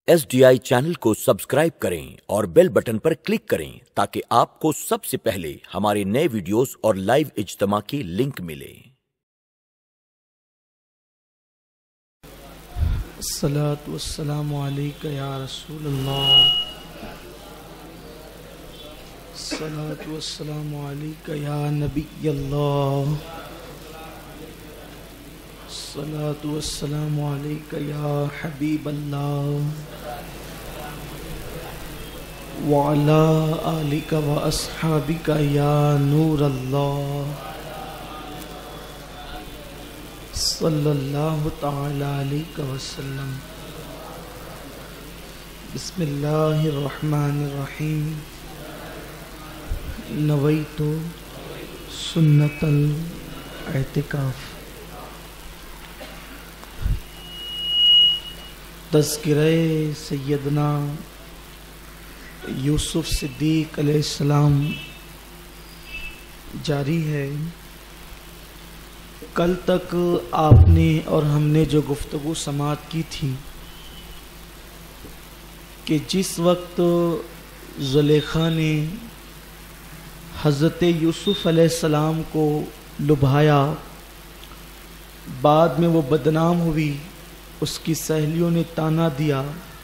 SDI channel को subscribe करें और बेल बटन पर क्लिक करें ताकि आपको सबसे पहले हमारे नए वीडियोस और लाइव इज्तिमा की लिंक मिले। अस्सलातु वस्सलामु अलैका या रसूल अल्लाह, अस्सलातु वस्सलामु अलैका या नबी अल्लाह, अस्सलातु वस्सलामु अलैका या हबीब अल्लाह, व अला आलिका व अस्हाबिका या नूर अल्लाह, सल्लल्लाहु तआला अलैहि वसल्लम। बिस्मिल्लाहिर रहमानिर रहीम। नवैतु सुन्नतल एतिकाफ। तज़किरे सैयदना यूसुफ सिद्दीक़ अलैहिस्सलाम जारी है। कल तक आपने और हमने जो गुफ्तगू समाअत की थी कि जिस वक्त ज़ुलेखा ने हज़रत यूसुफ अलैहिस्सलाम को लुभाया, बाद में वो बदनाम हुई, उसकी सहेलियों ने ताना दिया,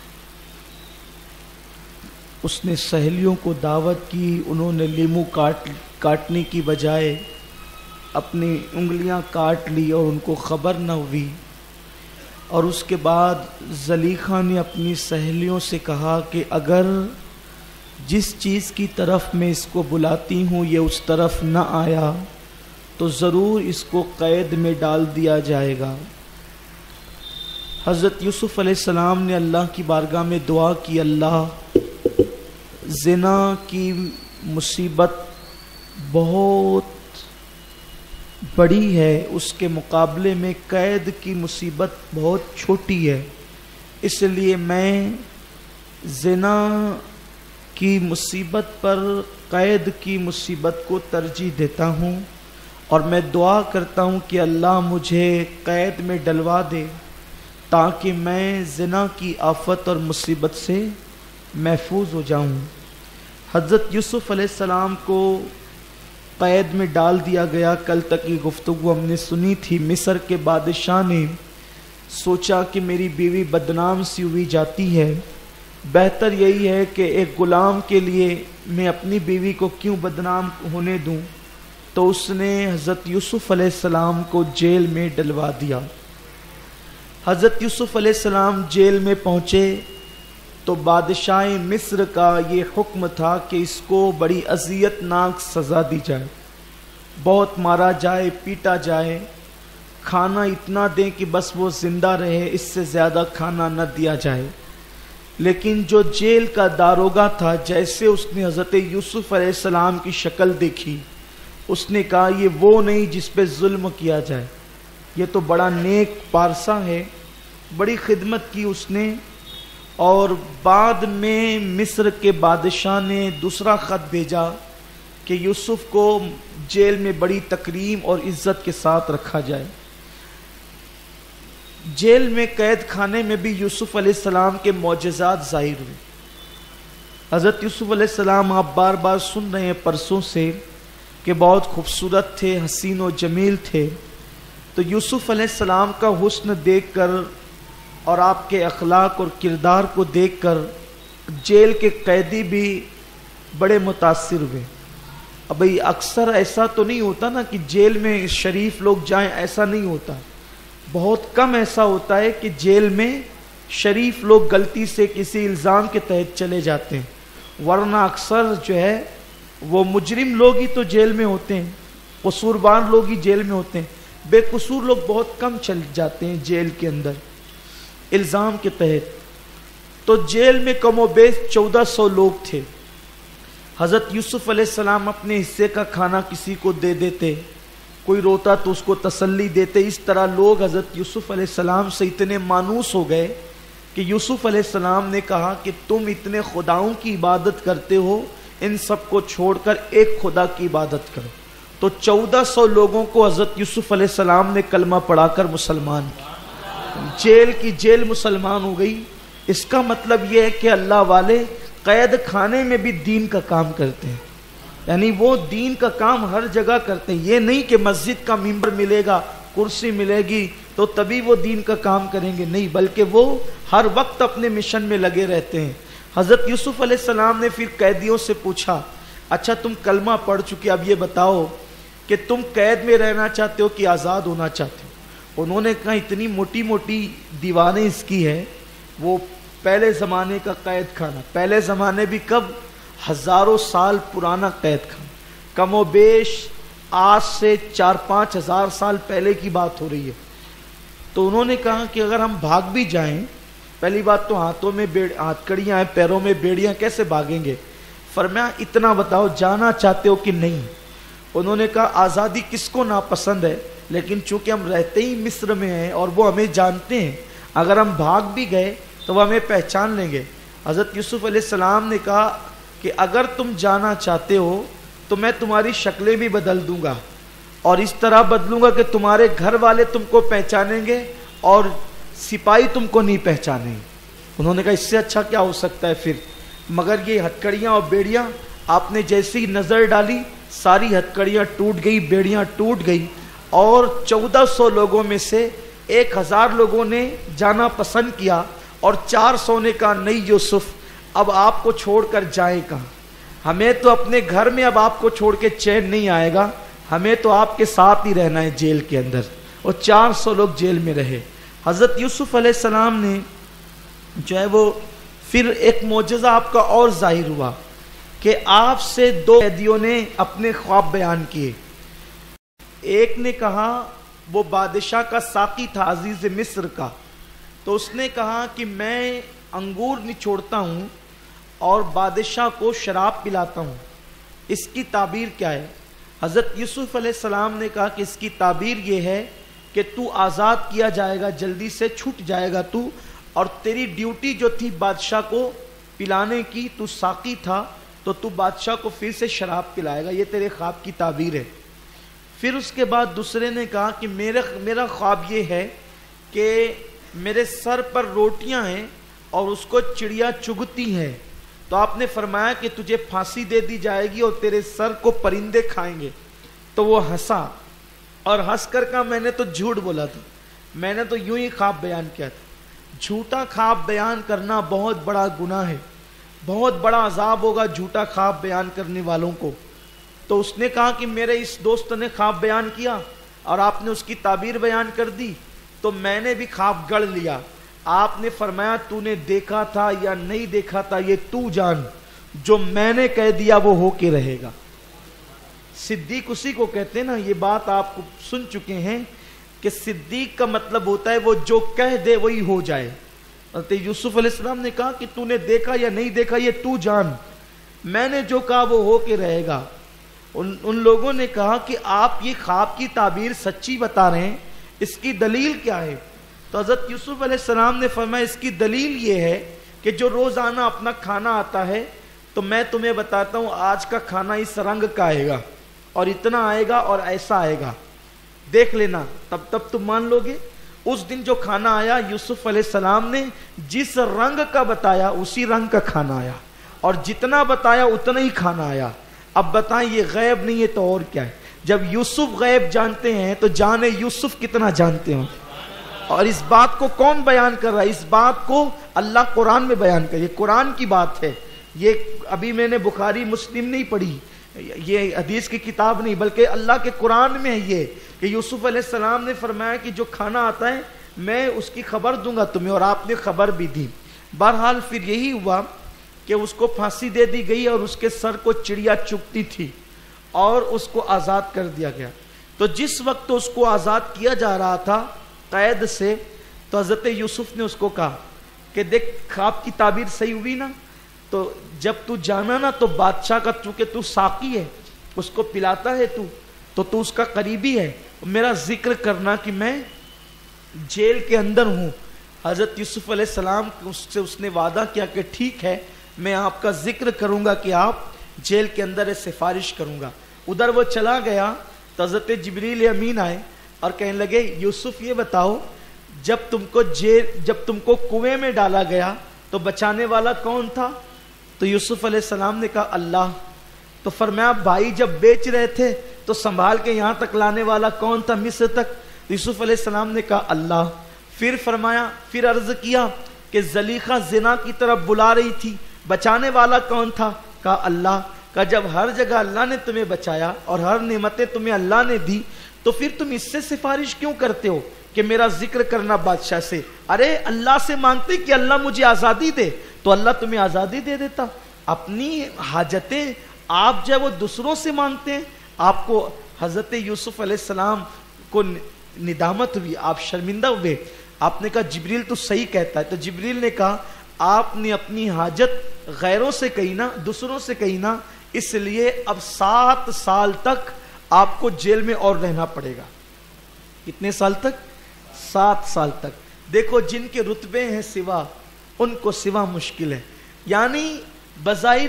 उसने सहेलियों को दावत की, उन्होंने लीमू काटने की बजाय अपनी उंगलियां काट ली और उनको ख़बर न हुई। और उसके बाद ज़लीखा ने अपनी सहेलियों से कहा कि अगर जिस चीज़ की तरफ मैं इसको बुलाती हूँ ये उस तरफ न आया तो ज़रूर इसको क़ैद में डाल दिया जाएगा। हज़रत यूसुफ अलैहिस्सलाम ने अल्लाह की बारगाह में दुआ की, अल्लाह ज़िना की मुसीबत बहुत बड़ी है, उसके मुकाबले में कैद की मुसीबत बहुत छोटी है, इसलिए मैं ज़िना की मुसीबत पर कैद की मुसीबत को तरजीह देता हूँ और मैं दुआ करता हूँ कि अल्लाह मुझे कैद में डलवा दे ताकि मैं ज़िना की आफत और मुसीबत से महफूज हो जाऊँ। हज़रत यूसुफ अलैहिस्सलाम को कैद में डाल दिया गया। कल तक की गुफ्तगू हमने सुनी थी। मिस्र के बादशाह ने सोचा कि मेरी बीवी बदनाम सी हुई जाती है, बेहतर यही है कि एक गुलाम के लिए मैं अपनी बीवी को क्यों बदनाम होने दूं, तो उसने हज़रत यूसुफ अलैहिस्सलाम को जेल में डलवा दिया। हज़रत यूसुफ अलैहिस्सलाम जेल में पहुँचे तो बादशाह मिस्र का ये हुक्म था कि इसको बड़ी अज़ियतनाक सज़ा दी जाए, बहुत मारा जाए, पीटा जाए, खाना इतना दें कि बस वो ज़िंदा रहे, इससे ज़्यादा खाना न दिया जाए। लेकिन जो जेल का दारोगा था, जैसे उसने हज़रत यूसुफ अलैहिस्सलाम की शक्ल देखी, उसने कहा ये वो नहीं जिस पे जुल्म किया जाए, ये तो बड़ा नेक पारसा है। बड़ी खिदमत की उसने। और बाद में मिस्र के बादशाह ने दूसरा ख़त भेजा कि यूसुफ को जेल में बड़ी तकरीम और इज़्ज़त के साथ रखा जाए। जेल में कैद खाने में भी यूसुफ अलैहिस्सलाम के मौजज़ात ज़ाहिर हुए। हज़रत यूसुफ अलैहिस्सलाम आप बार बार सुन रहे हैं परसों से कि बहुत खूबसूरत थे, हसीन और जमील थे। तो यूसुफ अलैहिस्सलाम का हुस्न देखकर और आपके अखलाक और किरदार को देखकर जेल के कैदी भी बड़े मुतासिर हुए। अब भाई अक्सर ऐसा तो नहीं होता ना कि जेल में शरीफ लोग जाएं, ऐसा नहीं होता। बहुत कम ऐसा होता है कि जेल में शरीफ लोग गलती से किसी इल्ज़ाम के तहत चले जाते हैं, वरना अक्सर जो है वो मुजरिम लोग ही तो जेल में होते हैं, कसूरवार लोग ही जेल में होते हैं। बेकसूर लोग बहुत कम चल जाते हैं जेल के अंदर इल्ज़ाम के तहत। तो जेल में कमोबेश 1400 लोग थे। हज़रत यूसुफ अलैहिस्सलाम अपने हिस्से का खाना किसी को दे देते, कोई रोता तो उसको तसल्ली देते। इस तरह लोग हज़रत यूसुफ अलैहिस्सलाम से इतने मानूस हो गए कि यूसुफ अलैहिस्सलाम ने कहा कि तुम इतने खुदाओं की इबादत करते हो, इन सब को छोड़कर एक खुदा की इबादत करो। तो 1400 लोगों को हज़रत यूसुफ अलैहिस्सलाम ने कलमा पढ़ाकर मुसलमान किया। जेल की जेल मुसलमान हो गई। اس کا مطلب یہ ہے کہ اللہ والے قید خانے میں بھی دین کا کام کرتے ہیں، یعنی وہ دین کا کام ہر جگہ کرتے ہیں. یہ نہیں کہ مسجد کا ممبر ملے گا، کرسی ملے گی تو تبھی وہ دین کا کام کریں گے، نہیں، بلکہ وہ ہر وقت اپنے مشن میں لگے رہتے ہیں. حضرت یوسف علیہ السلام نے پھر قیدیوں سے پوچھا، اچھا تم کلمہ پڑھ چکے، اب یہ بتاؤ کہ تم قید میں رہنا چاہتے ہو کہ آزاد ہونا چاہتے ہو؟ انہوں نے کہا اتنی موٹی موٹی دیواریں اس کی ہے، وہ پہلے زمانے کا قید خانہ، پہلے زمانے بھی کب، ہزاروں سال پرانا قید خانہ، کم و بیش آج سے 4-5 ہزار سال پہلے کی بات ہو رہی ہے. تو انہوں نے کہا کہ اگر ہم بھاگ بھی جائیں، پہلی بات تو ہاتھوں میں ہاتھ کڑیاں ہیں، پیروں میں بیڑیاں، کیسے بھاگیں گے؟ فرمایا اتنا بتاؤ جانا چاہتے ہو کہ نہیں؟ انہوں نے کہا آزادی کس کو ناپسند ہے، لیکن چونکہ ہم رہتے ہی مصر میں ہیں اور وہ ہمیں جانتے ہیں، اگر ہم بھاگ بھی گئے تو وہ ہمیں پہچان لیں گے. حضرت یوسف علیہ السلام نے کہا کہ اگر تم جانا چاہتے ہو تو میں تمہاری شکلیں بھی بدل دوں گا، اور اس طرح بدلوں گا کہ تمہارے گھر والے تم کو پہچانیں گے اور سپاہی تم کو نہیں پہچانیں گے. انہوں نے کہا اس سے اچھا کیا ہو سکتا ہے پھر؟ مگر یہ ہتکڑیاں اور بیڑیاں، آپ نے جیسی نظر ڈالی ساری ہتکڑیاں ٹوٹ گئی، بیڑیاں ٹوٹ گئی، اور 1400 لوگوں میں سے 1000 لوگوں نے جانا پسند کیا اور 400 نے کہا نہیں یوسف اب آپ کو چھوڑ کر جائیں کہاں، ہمیں تو اپنے گھر میں اب آپ کو چھوڑ کے چین نہیں آئے گا، ہمیں تو آپ کے ساتھ ہی رہنا ہے جیل کے اندر. اور 400 لوگ جیل میں رہے. حضرت یوسف علیہ السلام نے جو ہے وہ پھر ایک معجزہ آپ کا اور ظاہر ہوا کہ آپ سے 2 قیدیوں نے اپنے خواب بیان کیے. ایک نے کہا، وہ بادشاہ کا ساقی تھا عزیز مصر کا، تو اس نے کہا کہ میں انگور نچوڑتا ہوں اور بادشاہ کو شراب پلاتا ہوں، اس کی تعبیر کیا ہے؟ حضرت یوسف علیہ السلام نے کہا کہ اس کی تعبیر یہ ہے کہ تو آزاد کیا جائے گا، جلدی سے چھوٹ جائے گا تو، اور تیری ڈیوٹی جو تھی بادشاہ کو پلانے کی، تو ساقی تھا تو تو بادشاہ کو پھر سے شراب پلائے گا، یہ تیرے خواب کی تعبیر ہے. پھر اس کے بعد دوسرے نے کہا کہ میرا خواب یہ ہے کہ میرے سر پر روٹیاں ہیں اور اس کو چڑیا چگتی ہیں، تو آپ نے فرمایا کہ تجھے پھانسی دے دی جائے گی اور تیرے سر کو پرندے کھائیں گے. تو وہ ہنسا اور ہنس کر کہا میں نے تو جھوٹ بولا تھا، میں نے تو یوں ہی خواب بیان کیا تھا. جھوٹا خواب بیان کرنا بہت بڑا گناہ ہے، بہت بڑا عذاب ہوگا جھوٹا خواب بیان کرنے والوں کو. تو اس نے کہا کہ میرے اس دوست نے خواب بیان کیا اور آپ نے اس کی تعبیر بیان کر دی، تو میں نے بھی خواب گڑھ لیا. آپ نے فرمایا تو نے دیکھا تھا یا نہیں دیکھا تھا یہ تو جان، جو میں نے کہہ دیا وہ ہو کے رہے گا. صدیق اسی کو کہتے ہیں نا، یہ بات آپ کو سن چکے ہیں کہ صدیق کا مطلب ہوتا ہے وہ جو کہہ دے وہی ہو جائے. حضرت یوسف علیہ السلام نے کہا کہ تو نے دیکھا یا نہیں دیکھا یہ تو جان، میں نے جو کہا وہ ہو کے رہے گا. ان لوگوں نے کہا کہ آپ یہ خواب کی تعبیر سچی بتا رہے ہیں، اس کی دلیل کیا ہے؟ تو حضرت یوسف علیہ السلام نے فرمایا اس کی دلیل یہ ہے کہ جو روزانہ اپنا کھانا آتا ہے تو میں تمہیں بتاتا ہوں آج کا کھانا اس رنگ کا آئے گا اور اتنا آئے گا اور ایسا آئے گا، دیکھ لینا، تب تم مان لو گے. اس دن جو کھانا آیا یوسف علیہ السلام نے جس رنگ کا بتایا اسی رنگ کا کھانا آیا، اور جتنا بتایا اتنا ہی کھانا آیا. اب بتائیں یہ غیب نہیں ہے تو اور کیا ہے؟ جب یوسف غیب جانتے ہیں تو جانے یوسف کتنا جانتے ہیں. اور اس بات کو کون بیان کر رہا ہے؟ اس بات کو اللہ قرآن میں بیان کر، یہ قرآن کی بات ہے. یہ ابھی میں نے بخاری مسلم نہیں پڑھی، یہ حدیث کی کتاب نہیں، بلکہ اللہ کے قرآن میں ہے یہ کہ یوسف علیہ السلام نے فرمایا کہ جو کھانا آتا ہے میں اس کی خبر دوں گا تمہیں، اور آپ نے خبر بھی دی. بہرحال پھر یہی ہوا کہ اس کو پھانسی دے دی گئی اور اس کے سر کو چڑیا چگتی تھی اور اس کو آزاد کر دیا گیا. تو جس وقت اس کو آزاد کیا جا رہا تھا قید سے، تو حضرت یوسف نے اس کو کہا کہ دیکھ خواب کی تعبیر صحیح ہوئی نا، تو جب تو جانا نا تو بادشاہ کا، چونکہ تو ساقی ہے اس کو پلاتا ہے تو اس کا قریبی ہے، میرا ذکر کرنا کہ میں جیل کے اندر ہوں. حضرت یوسف علیہ السلام سے اس نے وعدہ کیا کہ ٹھیک ہے میں آپ کا ذکر کروں گا کہ آپ جیل کے اندر سفارش کروں گا. ادھر وہ چلا گیا تو حضرت جبریل امین آئے اور کہنے لگے یوسف یہ بتاؤ جب تم کو کنویں میں ڈالا گیا تو بچانے والا کون تھا؟ تو یوسف علیہ السلام نے کہا اللہ. تو فرمایا بھائی جب بیچ رہے تھے تو سنبھال کے یہاں تک لانے والا کون تھا مصر تک؟ یوسف علیہ السلام نے کہا اللہ. پھر فرمایا، پھر عرض کیا کہ زلیخا زنا کی طرف بلا رہی تھی، بچانے والا کون تھا؟ کہا اللہ. کہا جب ہر جگہ اللہ نے تمہیں بچایا اور ہر نعمتیں تمہیں اللہ نے دی تو پھر تم اس سے سفارش کیوں کرتے ہو کہ میرا ذکر کرنا بادشاہ سے؟ ارے اللہ سے مانگتے کہ اللہ مجھے آزادی دے تو اللہ تمہیں آزادی دے دیتا. اپنی حاجتیں آپ جو ہے وہ دوسروں سے مانگتے ہیں. آپ کو حضرت یوسف علیہ السلام کو ندامت ہوئی، آپ شرمندہ ہوئے. آپ نے کہا جبریل تو صحیح کہتا ہے. تو جبریل نے کہا آپ نے اپنی حاجت غیروں سے کہی نا، دوسروں سے کہی نا، اس لیے اب 7 سال تک آپ کو جیل میں اور رہنا پڑے گا. کتنے سال تک؟ 7 سال تک. دیکھو جن کے رتبے ہیں سوا، ان کو سوا مشکل ہے. یعنی بظاہر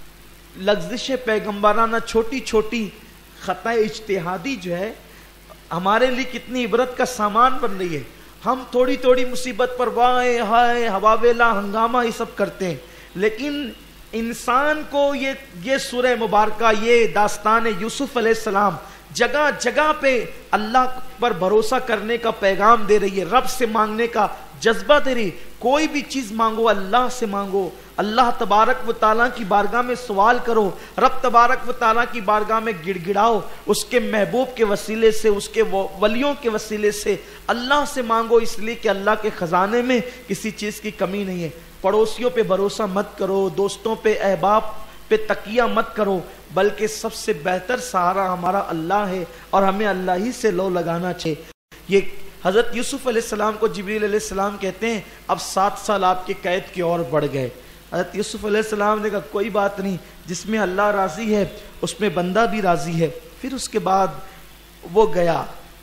لغزش پیغمبرانہ چھوٹی چھوٹی خطا اجتہادی جو ہے ہمارے لیے کتنی عبرت کا سامان بن رہی ہے. ہم تھوڑی تھوڑی مصیبت پر وائے ہائے ہواویلا ہنگامہ یہ سب کرتے ہیں، لیکن انسان کو یہ سورہ مبارکہ، یہ داستان یوسف علیہ السلام جگہ جگہ پہ اللہ پر بھروسہ کرنے کا پیغام دے رہی ہے، رب سے مانگنے کا جذبہ دے رہی. کوئی بھی چیز مانگو اللہ سے مانگو، اللہ تبارک و تعالیٰ کی بارگاہ میں سوال کرو، رب تبارک و تعالیٰ کی بارگاہ میں گڑ گڑاؤ، اس کے محبوب کے وسیلے سے، اس کے ولیوں کے وسیلے سے اللہ سے مانگو، اس لیے کہ اللہ کے خزانے میں کسی چیز کی کمی نہیں ہے. پڑوسیوں پہ بھروسہ مت کرو، دوستوں پہ احباب پہ تکیہ مت کرو، بلکہ سب سے بہتر سہارا ہمارا اللہ ہے اور ہمیں اللہ ہی سے لو لگانا چاہیے. یہ حضرت یوسف علیہ السلام کو جبریل علیہ السلام کہتے ہیں اب 7 سال آپ کے قید کے اور بڑھ گئے. حضرت یوسف علیہ السلام نے کہا کوئی بات نہیں، جس میں اللہ راضی ہے اس میں بندہ بھی راضی ہے. پھر اس کے بعد وہ گیا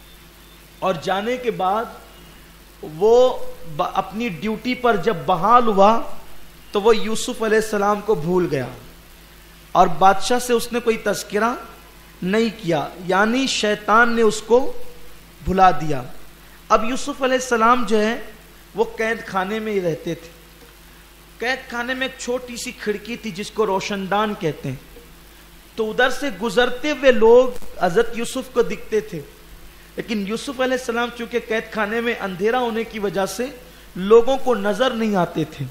اور جانے کے بعد وہ اپنی ڈیوٹی پر جب بحال ہوا تو وہ یوسف علیہ السلام کو بھول گیا اور بادشاہ سے اس نے کوئی تذکرہ نہیں کیا، یعنی شیطان نے اس کو بھلا دیا. اب یوسف علیہ السلام جو ہے وہ قید خانے میں ہی رہتے تھے. قید خانے میں ایک چھوٹی سی کھڑکی تھی جس کو روشن دان کہتے ہیں. تو ادھر سے گزرتے ہوئے لوگ حضرت یوسف کو دکھتے تھے، لیکن یوسف علیہ السلام چونکہ قید خانے میں اندھیرا ہونے کی وجہ سے لوگوں کو نظر نہیں آتے تھے.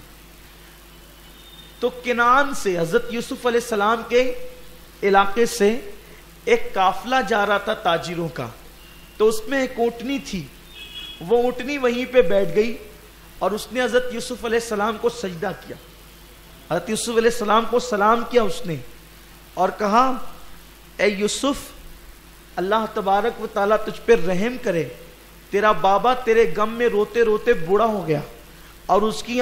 تو کنعان سے حضرت یوسف علیہ السلام کے علاقے سے ایک قافلہ جا رہا تھا تاجروں کا. تو اس میں ایک اونٹنی تھی، وہ اونٹنی وہیں پہ بیٹھ گئی اور اس نے حضرت یوسف علیہ السلام کو سجدہ کیا. حضرت یوسف علیہ السلام کو سلام کیا اس نے اور کہا اے یوسف، اللہ تبارک و تعالیٰ تجھ پہ رحم کرے، تیرا بابا تیرے غم میں روتے روتے بوڑھا ہو گیا اور اس کی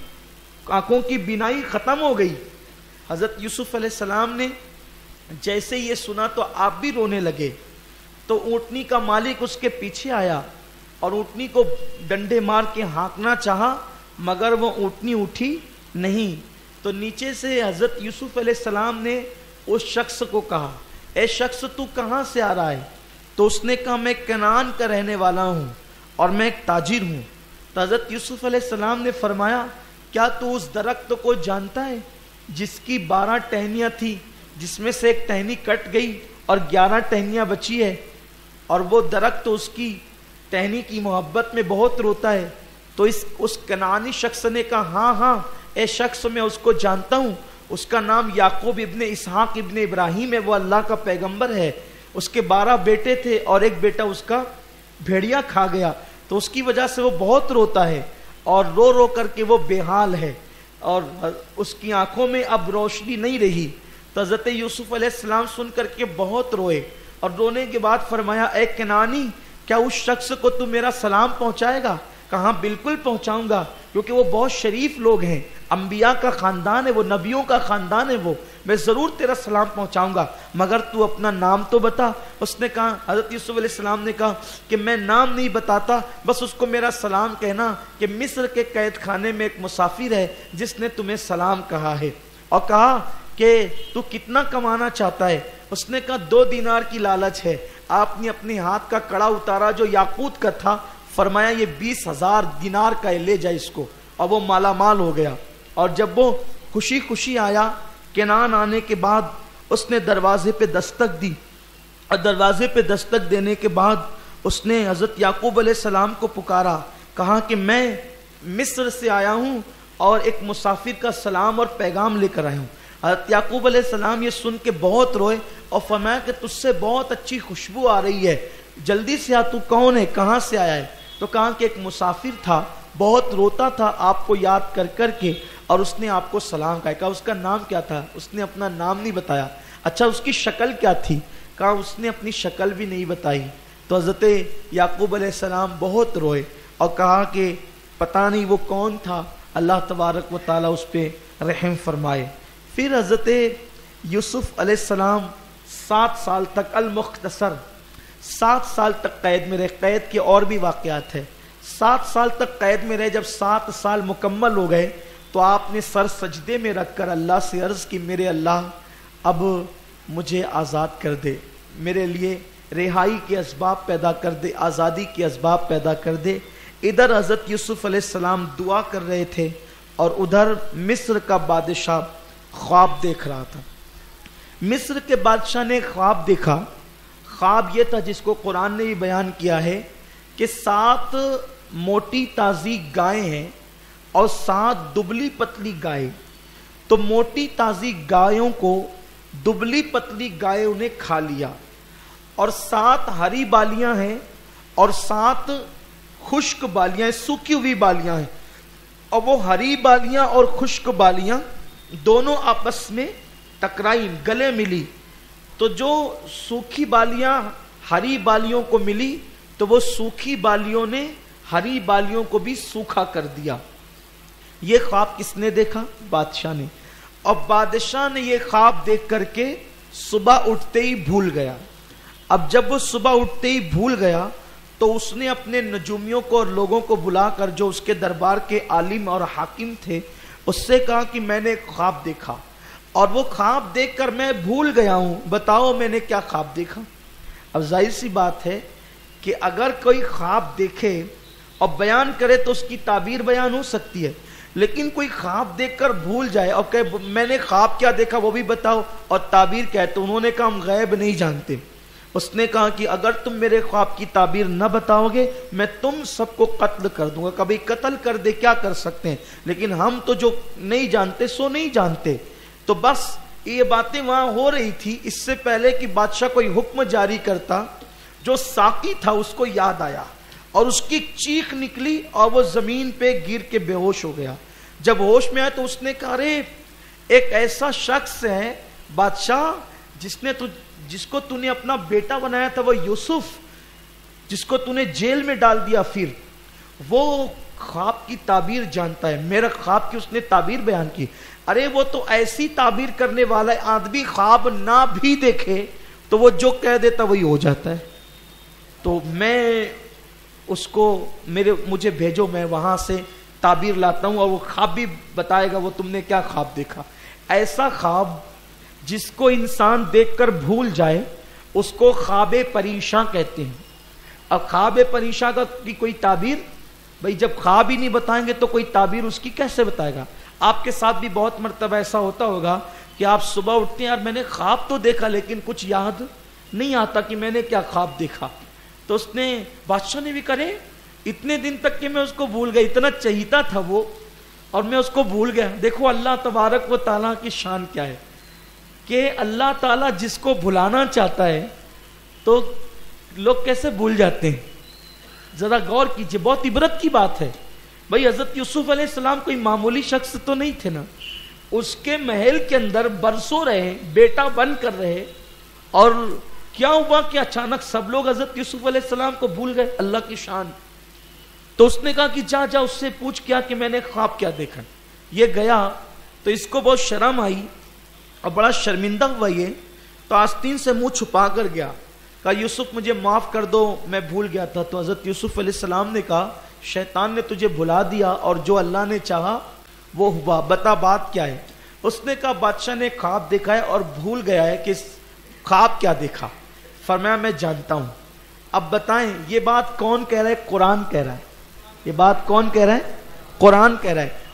آنکھوں کی بینائی ختم ہو گئی. حضرت یوسف علیہ السلام نے جیسے یہ سنا تو آپ بھی رونے لگے. تو اونٹنی کا مالک اس کے پیچھے آیا اور اونٹنی کو ڈنڈے مار کے ہانکنا چاہا، مگر وہ اونٹنی اٹھی نہیں. تو نیچے سے حضرت یوسف علیہ السلام نے اس شخص کو کہا اے شخص تو کہاں سے آ رہا ہے؟ تو اس نے کہا میں کنعان کا رہنے والا ہوں اور میں ایک تاجر ہوں. تو حضرت یوسف علیہ السلام نے فرمایا کیا تو اس درخت کو جانتا ہے جس کی 12 ٹہنیاں تھی، جس میں سے ایک ٹہنی کٹ گئی اور 11 ٹہنیاں بچی ہے، اور وہ درخت اس کی ٹہنی کی محبت میں بہت روتا ہے؟ تو اس کنعانی شخص نے کہا ہاں ہاں اے شخص میں اس کو جانتا ہوں، اس کا نام یعقوب ابن اسحاق ابن ابراہیم ہے، وہ اللہ کا پیغمبر ہے. اس کے 12 بیٹے تھے اور ایک بیٹا اس کا بھیڑیا کھا گیا، تو اس کی وجہ سے وہ بہت روتا ہے اور رو رو کر کے وہ بے حال ہے اور اس کی آنکھوں میں اب روشنی نہیں رہی. تو حضرت یوسف علیہ السلام سن کر کے بہت روئے اور رونے کے بعد فرمایا اے کنعانی، کیا اس شخص کو تو میرا سلام پہنچائے گا؟ کہاں بالکل پہنچاؤں گا، کیونکہ وہ بہت شریف لوگ ہیں، انبیاء کا خاندان ہے، وہ نبیوں کا خاندان ہے، وہ میں ضرور تیرا سلام پہنچاؤں گا، مگر تو اپنا نام تو بتا. اس نے کہا، حضرت یوسف علیہ السلام نے کہا کہ میں نام نہیں بتاتا، بس اس کو میرا سلام کہنا کہ مصر کے قید خانے میں ایک مسافر ہے جس نے تمہیں سلام کہا ہے. اور کہا کہ تو کتنا کمانا چاہتا ہے؟ اس نے کہا 2 دینار کی لالچ ہے. آپ نے اپنے ہاتھ کا کڑا اتارا جو یاقوت کا تھا، فرمایا یہ 20,000 دینار کا ہے، لے جائے اس کو، اور وہ مالا مال ہو گیا. اور جب وہ خوشی خوشی آیا، کنعان آنے کے بعد اس نے دروازے پہ دستک دی، اور دروازے پہ دستک دینے کے بعد اس نے حضرت یعقوب علیہ السلام کو پکارا، کہا کہ میں مصر سے آیا ہوں اور ایک مسافر کا سلام اور پیغام لے کر آیا ہوں۔ حضرت یعقوب علیہ السلام یہ سن کے بہت روئے اور فرمایا کہ تجھ سے بہت اچھی خوشبو آ رہی ہے، جلدی سے آ، تو کون ہے، کہاں سے آیا ہے؟ تو کہا کہ ایک مسافر تھا، بہت روتا تھا آپ کو یاد کر کر کے، اور اس نے آپ کو سلام کہا۔ کہا اس کا نام کیا تھا؟ اس نے اپنا نام نہیں بتایا۔ اچھا اس کی شکل کیا تھی؟ کہا اس نے اپنی شکل بھی نہیں بتائی۔ تو حضرت یعقوب علیہ السلام بہت روئے اور کہا کہ پتہ نہیں وہ کون تھا، اللہ تبارک و تعالیٰ اس پہ رحم فرمائے۔ پھر حضرت یوسف علیہ السلام 7 سال تک، المختصر 7 سال تک قید میں رہے۔ قید کے اور بھی واقعات ہیں۔ 7 سال تک قید میں رہے۔ جب 7 سال مکمل ہو گئے تو آپ نے سر سجدے میں رکھ کر اللہ سے عرض کی، میرے اللہ اب مجھے آزاد کر دے، میرے لیے رہائی کے اسباب پیدا کر دے، آزادی کے اسباب پیدا کر دے۔ ادھر حضرت یوسف علیہ السلام دعا کر رہے تھے اور ادھر مصر کا بادشاہ خواب دیکھ رہا تھا۔ مصر کے بادشاہ نے خواب دیکھا۔ خواب یہ تھا جس کو قرآن نے بھی بیان کیا ہے کہ 7 موٹی تازی گائیں ہیں اور 7 دبلی پتلی گائیں۔ تو موٹی تازی گایوں کو دبلی پتلی گائے انہیں کھا لیا، اور 7 ہری بالیاں ہیں اور 7 خشک بالیاں، سوکھی ہوئی بالیاں ہیں، اور وہ ہری بالیاں اور خشک بالیاں دونوں آپس میں ٹکرائی، گلے ملی۔ تو جو سوکھی بالیاں ہری بالیوں کو ملی تو وہ سوکھی بالیوں نے ہری بالیوں کو بھی سوکھا کر دیا۔ یہ خواب کس نے دیکھا؟ بادشاہ نے۔ اور بادشاہ نے یہ خواب دیکھ کر کے صبح اٹھتے ہی بھول گیا۔ اب جب وہ صبح اٹھتے ہی بھول گیا تو اس نے اپنے نجومیوں کو اور لوگوں کو بلا کر، جو اس کے دربار کے عالم اور حاکم تھے، اس سے کہا کہ میں نے ایک خواب دیکھا اور وہ خواب دیکھ کر میں بھول گیا ہوں، بتاؤ میں نے کیا خواب دیکھا۔ اب ظاہر سی بات ہے کہ اگر کوئی خواب دیکھے اور بیان کرے تو اس کی تعبیر بیان ہو سکتی ہے، لیکن کوئی خواب دیکھ کر بھول جائے اور کہے میں نے خواب کیا دیکھا وہ بھی بتاؤ اور تعبیر کیا ہے، تو انہوں نے کہا ہم غیب نہیں جانتے۔ اس نے کہا کہ اگر تم میرے خواب کی تعبیر نہ بتاؤ گے میں تم سب کو قتل کر دوں گا۔ کبھی قتل کر دے کیا کر سکتے ہیں، لیکن ہم تو جو نہیں جانتے سو نہیں جانتے۔ تو بس یہ باتیں وہاں ہو رہی تھی، اس سے پہلے کہ بادشاہ کوئی حکم جاری کرتا، جو ساقی تھا اس کو یاد آیا اور اس کی چیخ نکلی اور وہ زمین پہ گر کے بے ہوش ہو گیا۔ جب ہوش میں آیا تو اس نے کہا ارے ایک ایسا شخص ہے بادشاہ جس کو تو نے اپنا بیٹا بنایا تھا، وہ یوسف جس کو تو نے جیل میں ڈال دیا، پھر وہ خواب کی تعبیر جانتا ہے، میرا خواب کی اس نے تعبیر بیان کی۔ ارے وہ تو ایسی تعبیر کرنے والا ہے، آدمی خواب نہ بھی دیکھے تو وہ جو کہہ دیتا وہی ہو جاتا ہے۔ تو میں اس کو مجھے بھیجو، میں وہاں سے تعبیر لاتا ہوں اور وہ خواب بھی بتائے گا وہ تم نے کیا خواب دیکھا۔ ایسا خواب جس کو انسان دیکھ کر بھول جائے اس کو خواب پریشاں کہتے ہیں۔ اب خواب پریشاں کی کوئی تعبیر، بھئی جب خواب ہی نہیں بتائیں گے تو کوئی تعبیر اس کی کیسے بتائے گا؟ آپ کے ساتھ بھی بہت مرتبہ ایسا ہوتا ہوگا کہ آپ صبح اٹھتے ہیں، یار میں نے خواب تو دیکھا لیکن کچھ یاد نہیں آتا کہ میں نے کیا خواب دیکھا۔ تو اس نے بادشاہ نے بھی کرے اتنے دن تک کہ میں اس کو بھول گیا، اتنا چہیتا تھا وہ اور میں اس کو بھول گیا۔ دیکھو اللہ تبارک و تعالیٰ کی شان کیا ہے کہ اللہ تعالیٰ جس کو بھلانا چاہتا ہے تو لوگ کیسے بھول جاتے ہیں، ذرا غور کیجئے، بہت عبرت کی بات ہے۔ بھئی حضرت یوسف علیہ السلام کوئی معمولی شخص تو نہیں تھے نا، اس کے محل کے اندر برسوں رہے، بیٹا بن کر رہے، اور کیا ہوا کہ اچانک سب لوگ حضرت یوسف علیہ السلام کو بھول گئے، اللہ کی شان۔ تو اس نے کہا کہ جا اس سے پوچھ کیا کہ میں نے خواب کیا دیکھا۔ یہ گیا تو اس کو بہت شرم آئی اور بڑا شرمندہ ہوا، یہ تو آستین سے منہ چھپا کر گیا، کہا یوسف مجھے معاف کر دو میں بھول گیا تھا۔ تو حضرت یوسف علیہ السلام نے کہا شیطان نے تجھے بھلا دیا اور جو اللہ نے چاہا وہ ہوا، بتا بات کیا ہے۔ اس نے کہا بادشاہ نے خواب دیکھا ہے اور بھول گیا ہے کہ خواب کیا دیکھا۔ فرمایا میں جانتا ہوں، اب بتائیں یہ بات کون کہہ رہا ہے؟ قرآن کہہ رہا ہے۔ یہ بات کون کہہ رہا ہے؟ قرآن کہہ رہا ہے۔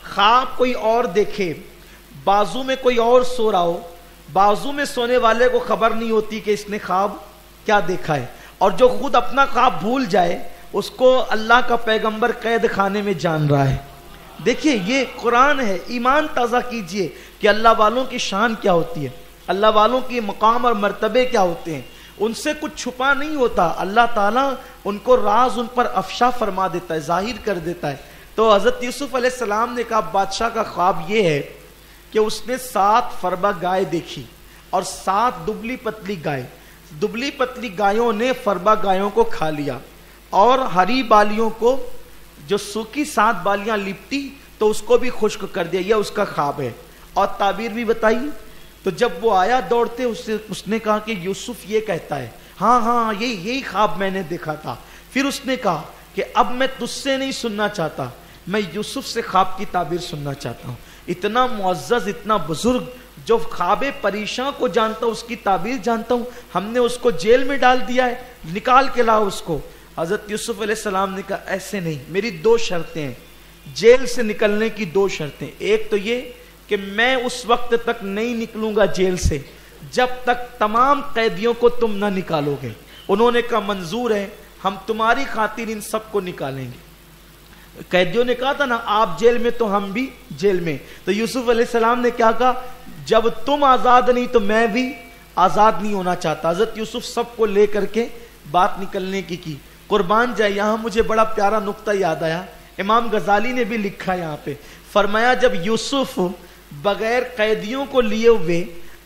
خواب کوئی اور دیکھے، بازو میں کوئی اور سو رہا ہو، بازو میں سونے والے کو خبر نہیں ہوتی کہ اس نے خواب کیا دیکھا ہے، اور جو خود اپنا خواب بھول جائے اس کو اللہ کا پیغمبر قید خانے میں جان رہا ہے۔ دیکھیے یہ قرآن ہے، ایمان تازہ کیجئے کہ اللہ والوں کی شان کیا ہوتی ہے، اللہ والوں کی مقام اور مرتبے کیا ہوتے ہیں، ان سے کچھ چھپا نہیں ہوتا، اللہ تعالیٰ ان کو راز ان پر افشا فرما دیتا ہے، ظاہر کر دیتا ہے۔ تو حضرت یوسف علیہ السلام نے کہا بادشاہ کا خواب یہ ہے کہ اس نے 7 فربہ گائے دیکھی اور 7 دبلی پتلی گائے، دبلی پتلی گایوں نے فربہ گایوں کو کھا لیا، اور ہری بالیوں کو جو سوکھی 7 بالیاں لپٹی تو اس کو بھی خشک کر دیا، یہ اس کا خواب ہے، اور تعبیر بھی بتائی۔ تو جب وہ آیا دوڑتے اس نے کہا کہ یوسف یہ کہتا ہے، ہاں ہاں یہی خواب میں نے دیکھا تھا۔ پھر اس نے کہا کہ اب میں تجھ سے نہیں سننا چاہتا، میں یوسف سے خواب کی تعبیر سننا چاہتا ہوں۔ اتنا معزز، اتنا بزرگ جو خواب پریشاں کو جانتا ہوں، اس کی تعبیر جانتا ہوں، ہم نے اس کو جیل میں ڈال دیا ہے، نکال کے لاؤ اس کو۔ حضرت یوسف علیہ السلام نے کہا ایسے نہیں، میری 2 شرطیں ہیں جیل سے نکلنے کی، 2 شرطیں۔ ایک تو یہ کہ میں اس وقت تک نہیں نکلوں گا جیل سے جب تک تمام قیدیوں کو تم نہ نکالو گے۔ انہوں نے کہا منظور ہے، ہم تمہاری خاطر ان سب کو نکالیں گے۔ قیدیوں نے کہا تھا نا آپ جیل میں تو ہم بھی جیل میں، تو یوسف علیہ السلام نے کیا کہا، جب تم آزاد نہیں تو میں بھی آزاد نہیں ہونا چاہتا۔ حضرت یوسف سب کو لے کر کے بات نکلنے کی قربان جائے۔ یہاں مجھے بڑا پیارا نقطہ یاد آیا، امام غزالی نے بھی لکھا یہاں پہ، فرمایا جب یوسف بغیر قیدیوں کو لیے ہوئے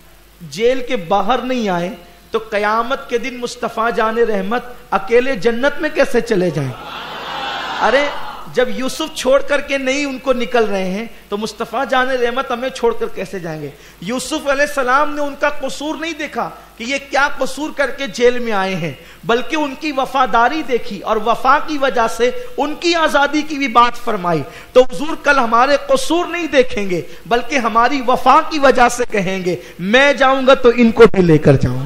جیل کے باہر نہیں آئے تو قیامت کے دن مصطفیٰ جان رحمت اکیلے جنت میں کیسے چلے جائیں؟ ارے جب یوسف چھوڑ کر کے نہیں ان کو نکل رہے ہیں تو مصطفیٰ جان رحمت ہمیں چھوڑ کر کیسے جائیں گے؟ یوسف علیہ السلام نے ان کا قصور نہیں دیکھا کہ یہ کیا قصور کر کے جیل میں آئے ہیں، بلکہ ان کی وفاداری دیکھی اور وفا کی وجہ سے ان کی آزادی کی بھی بات فرمائی۔ تو حضور کل ہمارے قصور نہیں دیکھیں گے بلکہ ہماری وفا کی وجہ سے کہیں گے میں جاؤں گا تو ان کو بھی لے کر جاؤں۔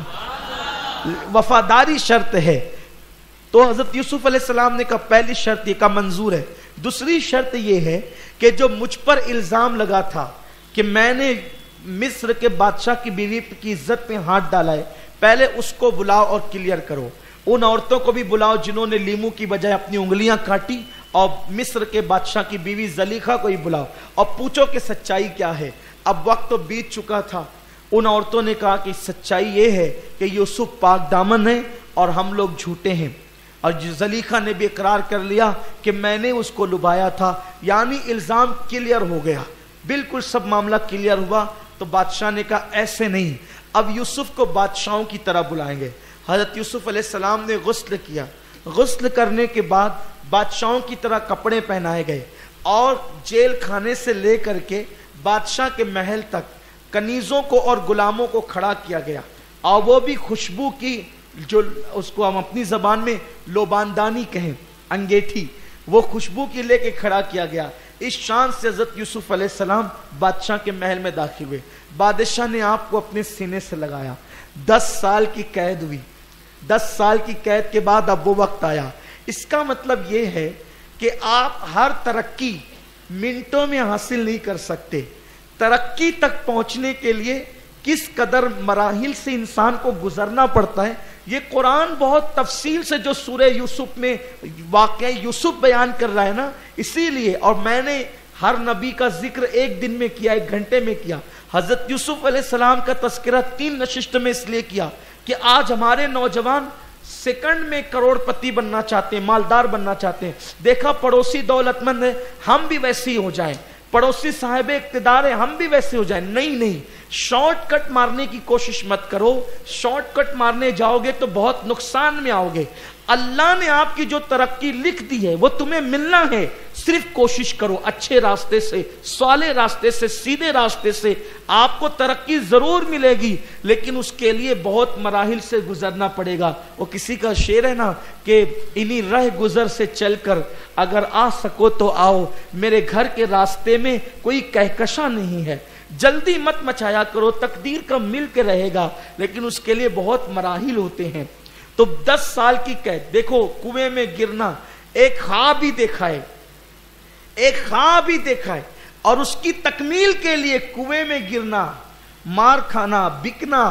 وفاداری شرط ہے۔ تو حضرت یوسف علیہ السلام نے کہا پہلی شرط یہ کا منظور ہے۔ دوسری شرط یہ ہے کہ جو مجھ پر الزام لگا تھا کہ میں نے مصر کے بادشاہ کی بیوی کی عزت پہ ہاتھ ڈالا ہے، پہلے اس کو بلاؤ اور کلیئر کرو۔ ان عورتوں کو بھی بلاؤ جنہوں نے لیمو کی بجائے اپنی انگلیاں کاٹی، اور مصر کے بادشاہ کی بیوی زلیخا کو بھی بلاؤ اور پوچھو کہ سچائی کیا ہے۔ اب وقت تو بیت چکا تھا۔ ان عورتوں نے کہا کہ سچائی یہ ہے کہ یوسف پاک دامن ہے اور ہم لوگ جھوٹے ہیں، اور زلیخا نے بھی اقرار کر لیا کہ میں نے اس کو لبایا تھا، یعنی الزام کلیئر ہو گیا، بالکل سب معاملہ کلیئر ہوا۔ تو بادشاہ نے کہا ایسے نہیں، اب یوسف کو بادشاہوں کی طرح بلائیں گے۔ حضرت یوسف علیہ السلام نے غسل کیا، غسل کرنے کے بعد بادشاہوں کی طرح کپڑے پہنائے گئے، اور جیل خانے سے لے کر کے بادشاہ کے محل تک کنیزوں کو اور غلاموں کو کھڑا کیا گیا، اور وہ بھی خوشبو کی، جو اس کو ہم اپنی زبان میں لوباندانی کہیں، انگیٹھی، وہ خوشبو کی لے کے کھڑا کیا گیا۔ اس شان سے حضرت یوسف علیہ السلام بادشاہ کے محل میں داخل ہوئے۔ بادشاہ نے آپ کو اپنے سینے سے لگایا، 10 سال کی قید ہوئی۔ 10 سال کی قید کے بعد اب وہ وقت آیا۔ اس کا مطلب یہ ہے کہ آپ ہر ترقی منٹوں میں حاصل نہیں کر سکتے۔ ترقی تک پہنچنے کے لیے کس قدر مراحل سے انسان کو گزرنا پڑتا ہے، یہ قرآن بہت تفصیل سے جو سورہ یوسف میں واقعہ یوسف بیان کر رہا ہے نا، اسی لیے، اور میں نے ہر نبی کا ذکر 1 دن میں کیا، 1 گھنٹے میں کیا۔ حضرت یوسف علیہ السلام کا تذکرہ 3 نشست میں اس لیے کیا کہ آج ہمارے نوجوان سیکنڈ میں کروڑ پتی بننا چاہتے ہیں، مالدار بننا چاہتے ہیں۔ دیکھا پڑوسی دولت مند ہے، ہم بھی ویسے ہی ہو جائیں، پڑوسی صاحب اقتدار ہے، ہم بھی ویسے ہو جائیں۔ نہیں، شارٹ کٹ مارنے کی کوشش مت کرو، شارٹ کٹ مارنے جاؤ گے تو بہت نقصان میں آؤ گے۔ اللہ نے آپ کی جو ترقی لکھ دی ہے وہ تمہیں ملنا ہے، صرف کوشش کرو اچھے راستے سے، صالح راستے سے، سیدھے راستے سے، آپ کو ترقی ضرور ملے گی، لیکن اس کے لیے بہت مراحل سے گزرنا پڑے گا۔ وہ کسی کا شعر ہے نا کہ انہی رہ گزر سے چل کر اگر آ سکو تو آؤ، میرے گھر کے راستے میں کوئی کہکشاں نہیں ہے، جلدی مت مچایا کرو، تقدیر کا مل کے رہے گا، لیکن اس کے لیے بہت مراحل ہوتے ہیں۔ تو 10 سال کی قید، دیکھو کنویں میں گرنا، ایک خواب ہی دیکھا ہے، ایک خواب ہی دیکھا ہے۔ اور اس کی تکمیل کے لیے کنویں میں گرنا، مار کھانا، بکنا،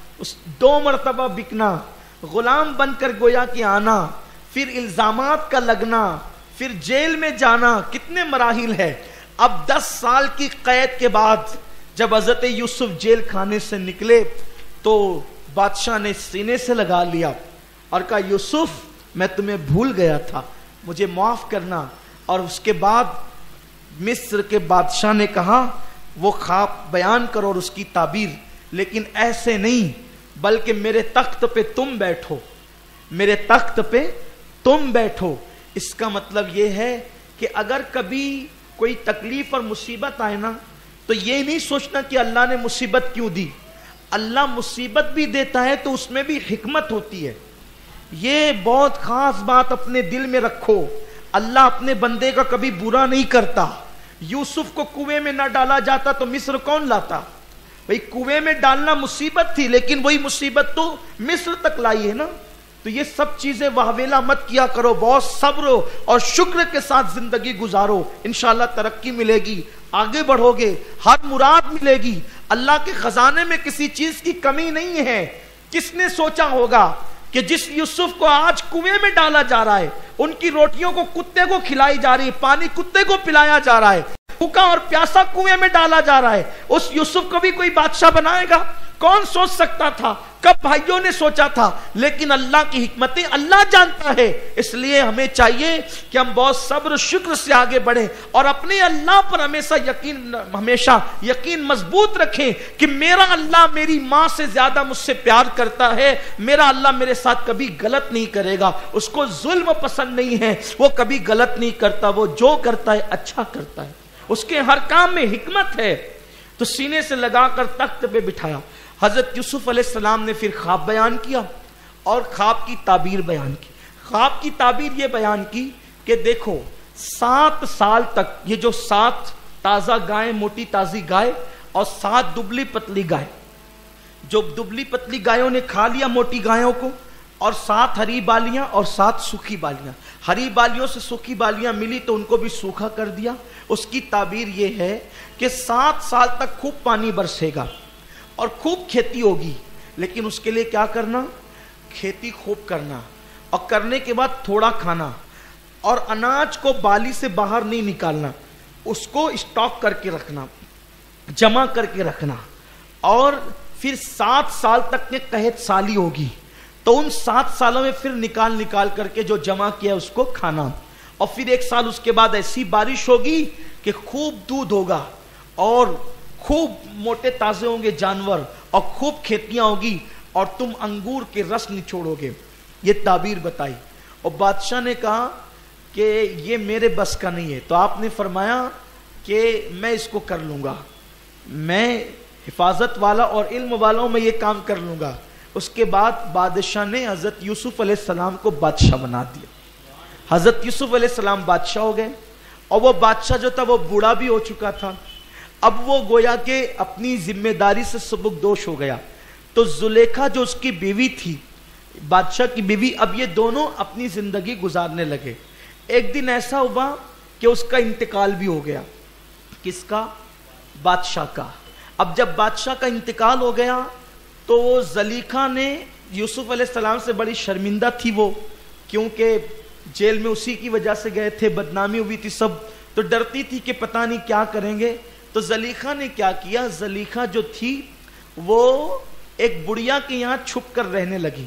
2 مرتبہ بکنا، غلام بن کر گویا کہ آنا، پھر الزامات کا لگنا، پھر جیل میں جانا، کتنے مراحل ہے۔ اب 10 سال کی قید کے بعد جب حضرت یوسف جیل خانے سے نکلے تو بادشاہ نے سینے سے لگا لیا اور کہا یوسف میں تمہیں بھول گیا تھا، مجھے معاف کرنا۔ اور اس کے بعد مصر کے بادشاہ نے کہا وہ خواب بیان کرو اور اس کی تعبیر، لیکن ایسے نہیں بلکہ میرے تخت پہ تم بیٹھو، میرے تخت پہ تم بیٹھو۔ اس کا مطلب یہ ہے کہ اگر کبھی کوئی تکلیف اور مصیبت آئے نا تو یہ نہیں سوچنا کہ اللہ نے مصیبت کیوں دی۔ اللہ مصیبت بھی دیتا ہے تو اس میں بھی حکمت ہوتی ہے۔ یہ بہت خاص بات اپنے دل میں رکھو، اللہ اپنے بندے کا کبھی برا نہیں کرتا۔ یوسف کو کنویں میں نہ ڈالا جاتا تو مصر کون لاتا؟ بھئی کنویں میں ڈالنا مصیبت تھی، لیکن وہی مصیبت تو مصر تک لائی ہے نا۔ تو یہ سب چیزیں واہویلا مت کیا کرو، بہت صبر اور شکر کے ساتھ زندگی گزارو، انشاءاللہ ترقی ملے گی، آگے بڑھو گے، ہر مراد ملے گی۔ اللہ کے خزانے میں کسی چیز کی کمی نہیں ہے۔ کس نے سوچا ہوگا کہ جس یوسف کو آج کنویں میں ڈالا جا رہا ہے، ان کی روٹیوں کو کتے کو کھلائی جا رہی ہے، پانی کتے کو پلایا جا رہا ہے، بھوکا اور پیاسا کنویں میں ڈالا جا رہا ہے، اس یوسف کو بھی کوئی بادشاہ بنائے گا؟ کون سوچ سکتا تھا؟ کب بھائیوں نے سوچا تھا؟ لیکن اللہ کی حکمتیں اللہ جانتا ہے۔ اس لیے ہمیں چاہیے کہ ہم بہت صبر و شکر سے آگے بڑھیں اور اپنے اللہ پر ہمیشہ یقین مضبوط رکھیں کہ میرا اللہ میری ماں سے زیادہ مجھ سے پیار کرتا ہے، میرا اللہ میرے ساتھ کبھی غلط نہیں کرے گا، اس کو ظلم پسند نہیں ہے، وہ کبھی غلط نہیں کرتا، وہ جو کرتا ہے اچھا کرتا ہے، اس کے ہر کام میں حکمت ہے۔ تو سینے سے لگا کر تخت پہ بٹھایا۔ حضرت یوسف علیہ السلام نے پھر خواب بیان کیا اور خواب کی تعبیر بیان کی۔ خواب کی تعبیر یہ بیان کی کہ دیکھو 7 سال تک یہ جو 7 تازہ گائیں، موٹی تازی گائے اور 7 دبلی پتلی گائے، جو دبلی پتلی گایوں نے کھا لیا موٹی گایوں کو، اور 7 ہری بالیاں اور 7 سوکھی بالیاں، ہری بالیوں سے سوکھی بالیاں ملی تو ان کو بھی سوکھا کر دیا۔ اس کی تعبیر یہ ہے کہ 7 سال تک خوب پانی برسے گا اور خوب کھیتی ہوگی، لیکن اس کے لیے کیا کرنا؟ کھیتی خوب کرنا، اور کرنے کے بعد تھوڑا کھانا، اور اناج کو بالی سے باہر نہیں نکالنا، اس کو اسٹاک کر کے رکھنا، جمع کر کے رکھنا، اور پھر 7 سال تک کے قحط سالی ہوگی تو ان 7 سالوں میں پھر نکال کر کے جو جمع کیا اس کو کھانا، اور پھر 1 سال اس کے بعد ایسی بارش ہوگی کہ خوب دودھ ہوگا اور خوب موٹے تازے ہوں گے جانور اور خوب کھیتیاں ہوگی اور تم انگور کے رس نچوڑو گے۔ یہ تعبیر بتائی اور بادشاہ نے کہا کہ یہ میرے بس کا نہیں ہے، تو آپ نے فرمایا کہ میں اس کو کر لوں گا، میں حفاظت والا اور علم والا ہوں، میں یہ کام کر لوں گا۔ اس کے بعد بادشاہ نے حضرت یوسف علیہ السلام کو بادشاہ بنا دیا۔ حضرت یوسف علیہ السلام بادشاہ ہو گئے، اور وہ بادشاہ جو تھا وہ بوڑھا بھی ہو چکا تھا، اب وہ گویا کہ اپنی ذمہ داری سے سبکدوش ہو گیا۔ تو زلیخا جو اس کی بیوی تھی، بادشاہ کی بیوی، اب یہ دونوں اپنی زندگی گزارنے لگے۔ ایک دن ایسا ہوا کہ اس کا انتقال بھی ہو گیا۔ کس کا؟ بادشاہ کا۔ اب جب بادشاہ کا انتقال ہو گیا تو وہ زلیخا نے یوسف علیہ السلام سے بڑی شرمندہ تھی وہ، کیونکہ جیل میں اسی کی وجہ سے گئے تھے، بدنامی ہوئی تھی سب، تو ڈرتی تھی کہ پتہ نہیں کیا کریں گے۔ تو زلیخا نے کیا کیا؟ زلیخا جو تھی وہ ایک بڑھیا کے یہاں چھپ کر رہنے لگی،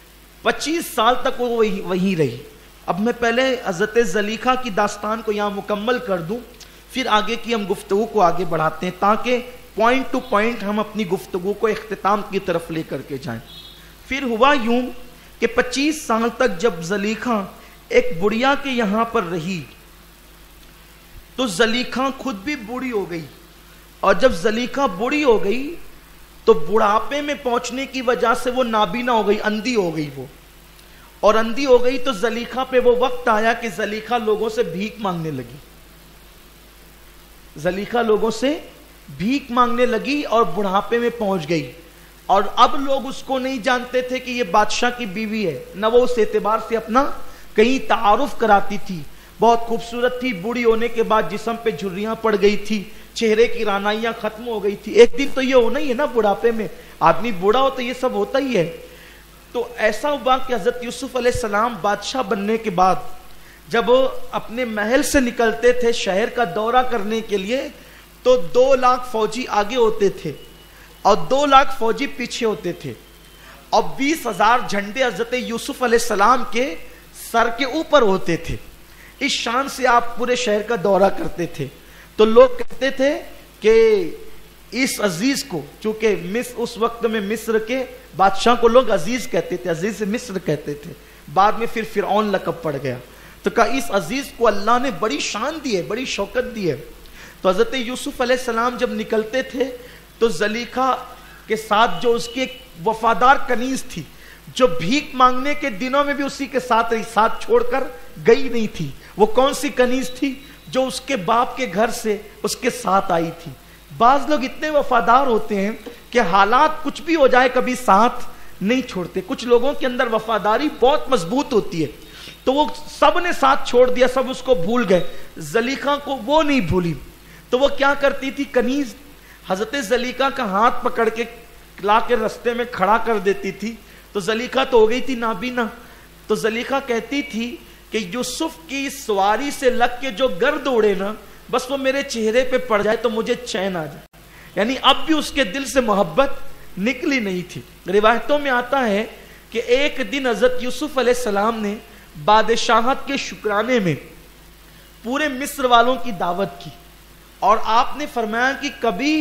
25 سال تک وہ وہیں رہی۔ اب میں پہلے حضرت زلیخا کی داستان کو یہاں مکمل کر دوں، پھر آگے کی ہم گفتگو کو آگے بڑھاتے ہیں تاکہ پوائنٹ ٹو پوائنٹ ہم اپنی گفتگو کو اختتام کی طرف لے کر کے جائیں۔ پھر ہوا یوں کہ 25 سال تک جب زلیخا ایک بڑھیا کے یہاں پر رہی تو زلیخا خود بھی بوڑھی ہو گئی، اور جب زلیخا بوڑھی ہو گئی تو بڑھاپے میں پہنچنے کی وجہ سے وہ نابینا ہو گئی، اندھی ہو گئی وہ، اور اندھی ہو گئی تو زلیخا پہ وہ وقت آیا کہ زلیخا لوگوں سے بھیک مانگنے لگی، زلیخا لوگوں سے بھیک مانگنے لگی اور بڑھاپے میں پہنچ گئی، اور اب لوگ اس کو نہیں جانتے تھے کہ یہ بادشاہ کی بیوی ہے، نہ وہ اس اعتبار سے اپنا کہیں تعارف کراتی تھی، بہت خوبصورت تھی، بوڑھی ہونے کے بعد جسم پہ جھریاں پڑ گئی تھی، چہرے کی رانائیاں ختم ہو گئی تھی. ایک دن تو یہ ہونا ہی ہے نا, بڑھاپے میں آدمی بوڑھا ہو تو یہ سب ہوتا ہی ہے. تو ایسا ہوا کہ حضرت یوسف علیہ السلام بادشاہ بننے کے بعد جب اپنے محل سے نکلتے تھے شہر کا دورہ کرنے کے لیے, تو 2 لاکھ فوجی آگے ہوتے تھے اور 2 لاکھ فوجی پیچھے ہوتے تھے, اور 20,000 جھنڈے حضرت یوسف علیہ السلام کے سر کے اوپر ہوتے تھے. اس شان سے آپ پورے شہر کا دورہ کرتے تھے. تو لوگ کہتے تھے کہ اس عزیز کو, چونکہ اس وقت میں مصر کے بادشاہ کو لوگ عزیز کہتے تھے, عزیز مصر کہتے تھے, بعد میں پھر فرعون لقب پڑ گیا. تو کہا اس عزیز کو اللہ نے بڑی شان دی ہے, بڑی شوکت دی ہے. تو حضرت یوسف علیہ السلام جب نکلتے تھے تو زلیخا کے ساتھ جو اس کی ایک وفادار کنیز تھی, جو بھیک مانگنے کے دنوں میں بھی اسی کے ساتھ چھوڑ کر گئی نہیں تھی. وہ کون سی کنیز تھی؟ جو اس کے باپ کے گھر سے اس کے ساتھ آئی تھی. بعض لوگ اتنے وفادار ہوتے ہیں کہ حالات کچھ بھی ہو جائے کبھی ساتھ نہیں چھوڑتے. کچھ لوگوں کے اندر وفاداری بہت مضبوط ہوتی ہے. تو وہ سب نے ساتھ چھوڑ دیا, سب اس کو بھول گئے. زلیخا کو وہ نہیں بھولی. تو وہ کیا کرتی تھی, کنیز حضرت زلیخا کا ہاتھ پکڑ کے لا کے رستے میں کھڑا کر دیتی تھی. تو زلیخا تو ہو گئی تھی نابینا. تو زلیخا کہتی تھی کہ یوسف کی سواری سے لگ کے جو گرد اڑے نا, بس وہ میرے چہرے پہ پڑ جائے تو مجھے چین آ جائے. یعنی اب بھی اس کے دل سے محبت نکلی نہیں تھی. روایتوں میں آتا ہے کہ ایک دن حضرت یوسف علیہ السلام نے بادشاہت کے شکرانے میں پورے مصر والوں کی دعوت کی, اور آپ نے فرمایا کہ کبھی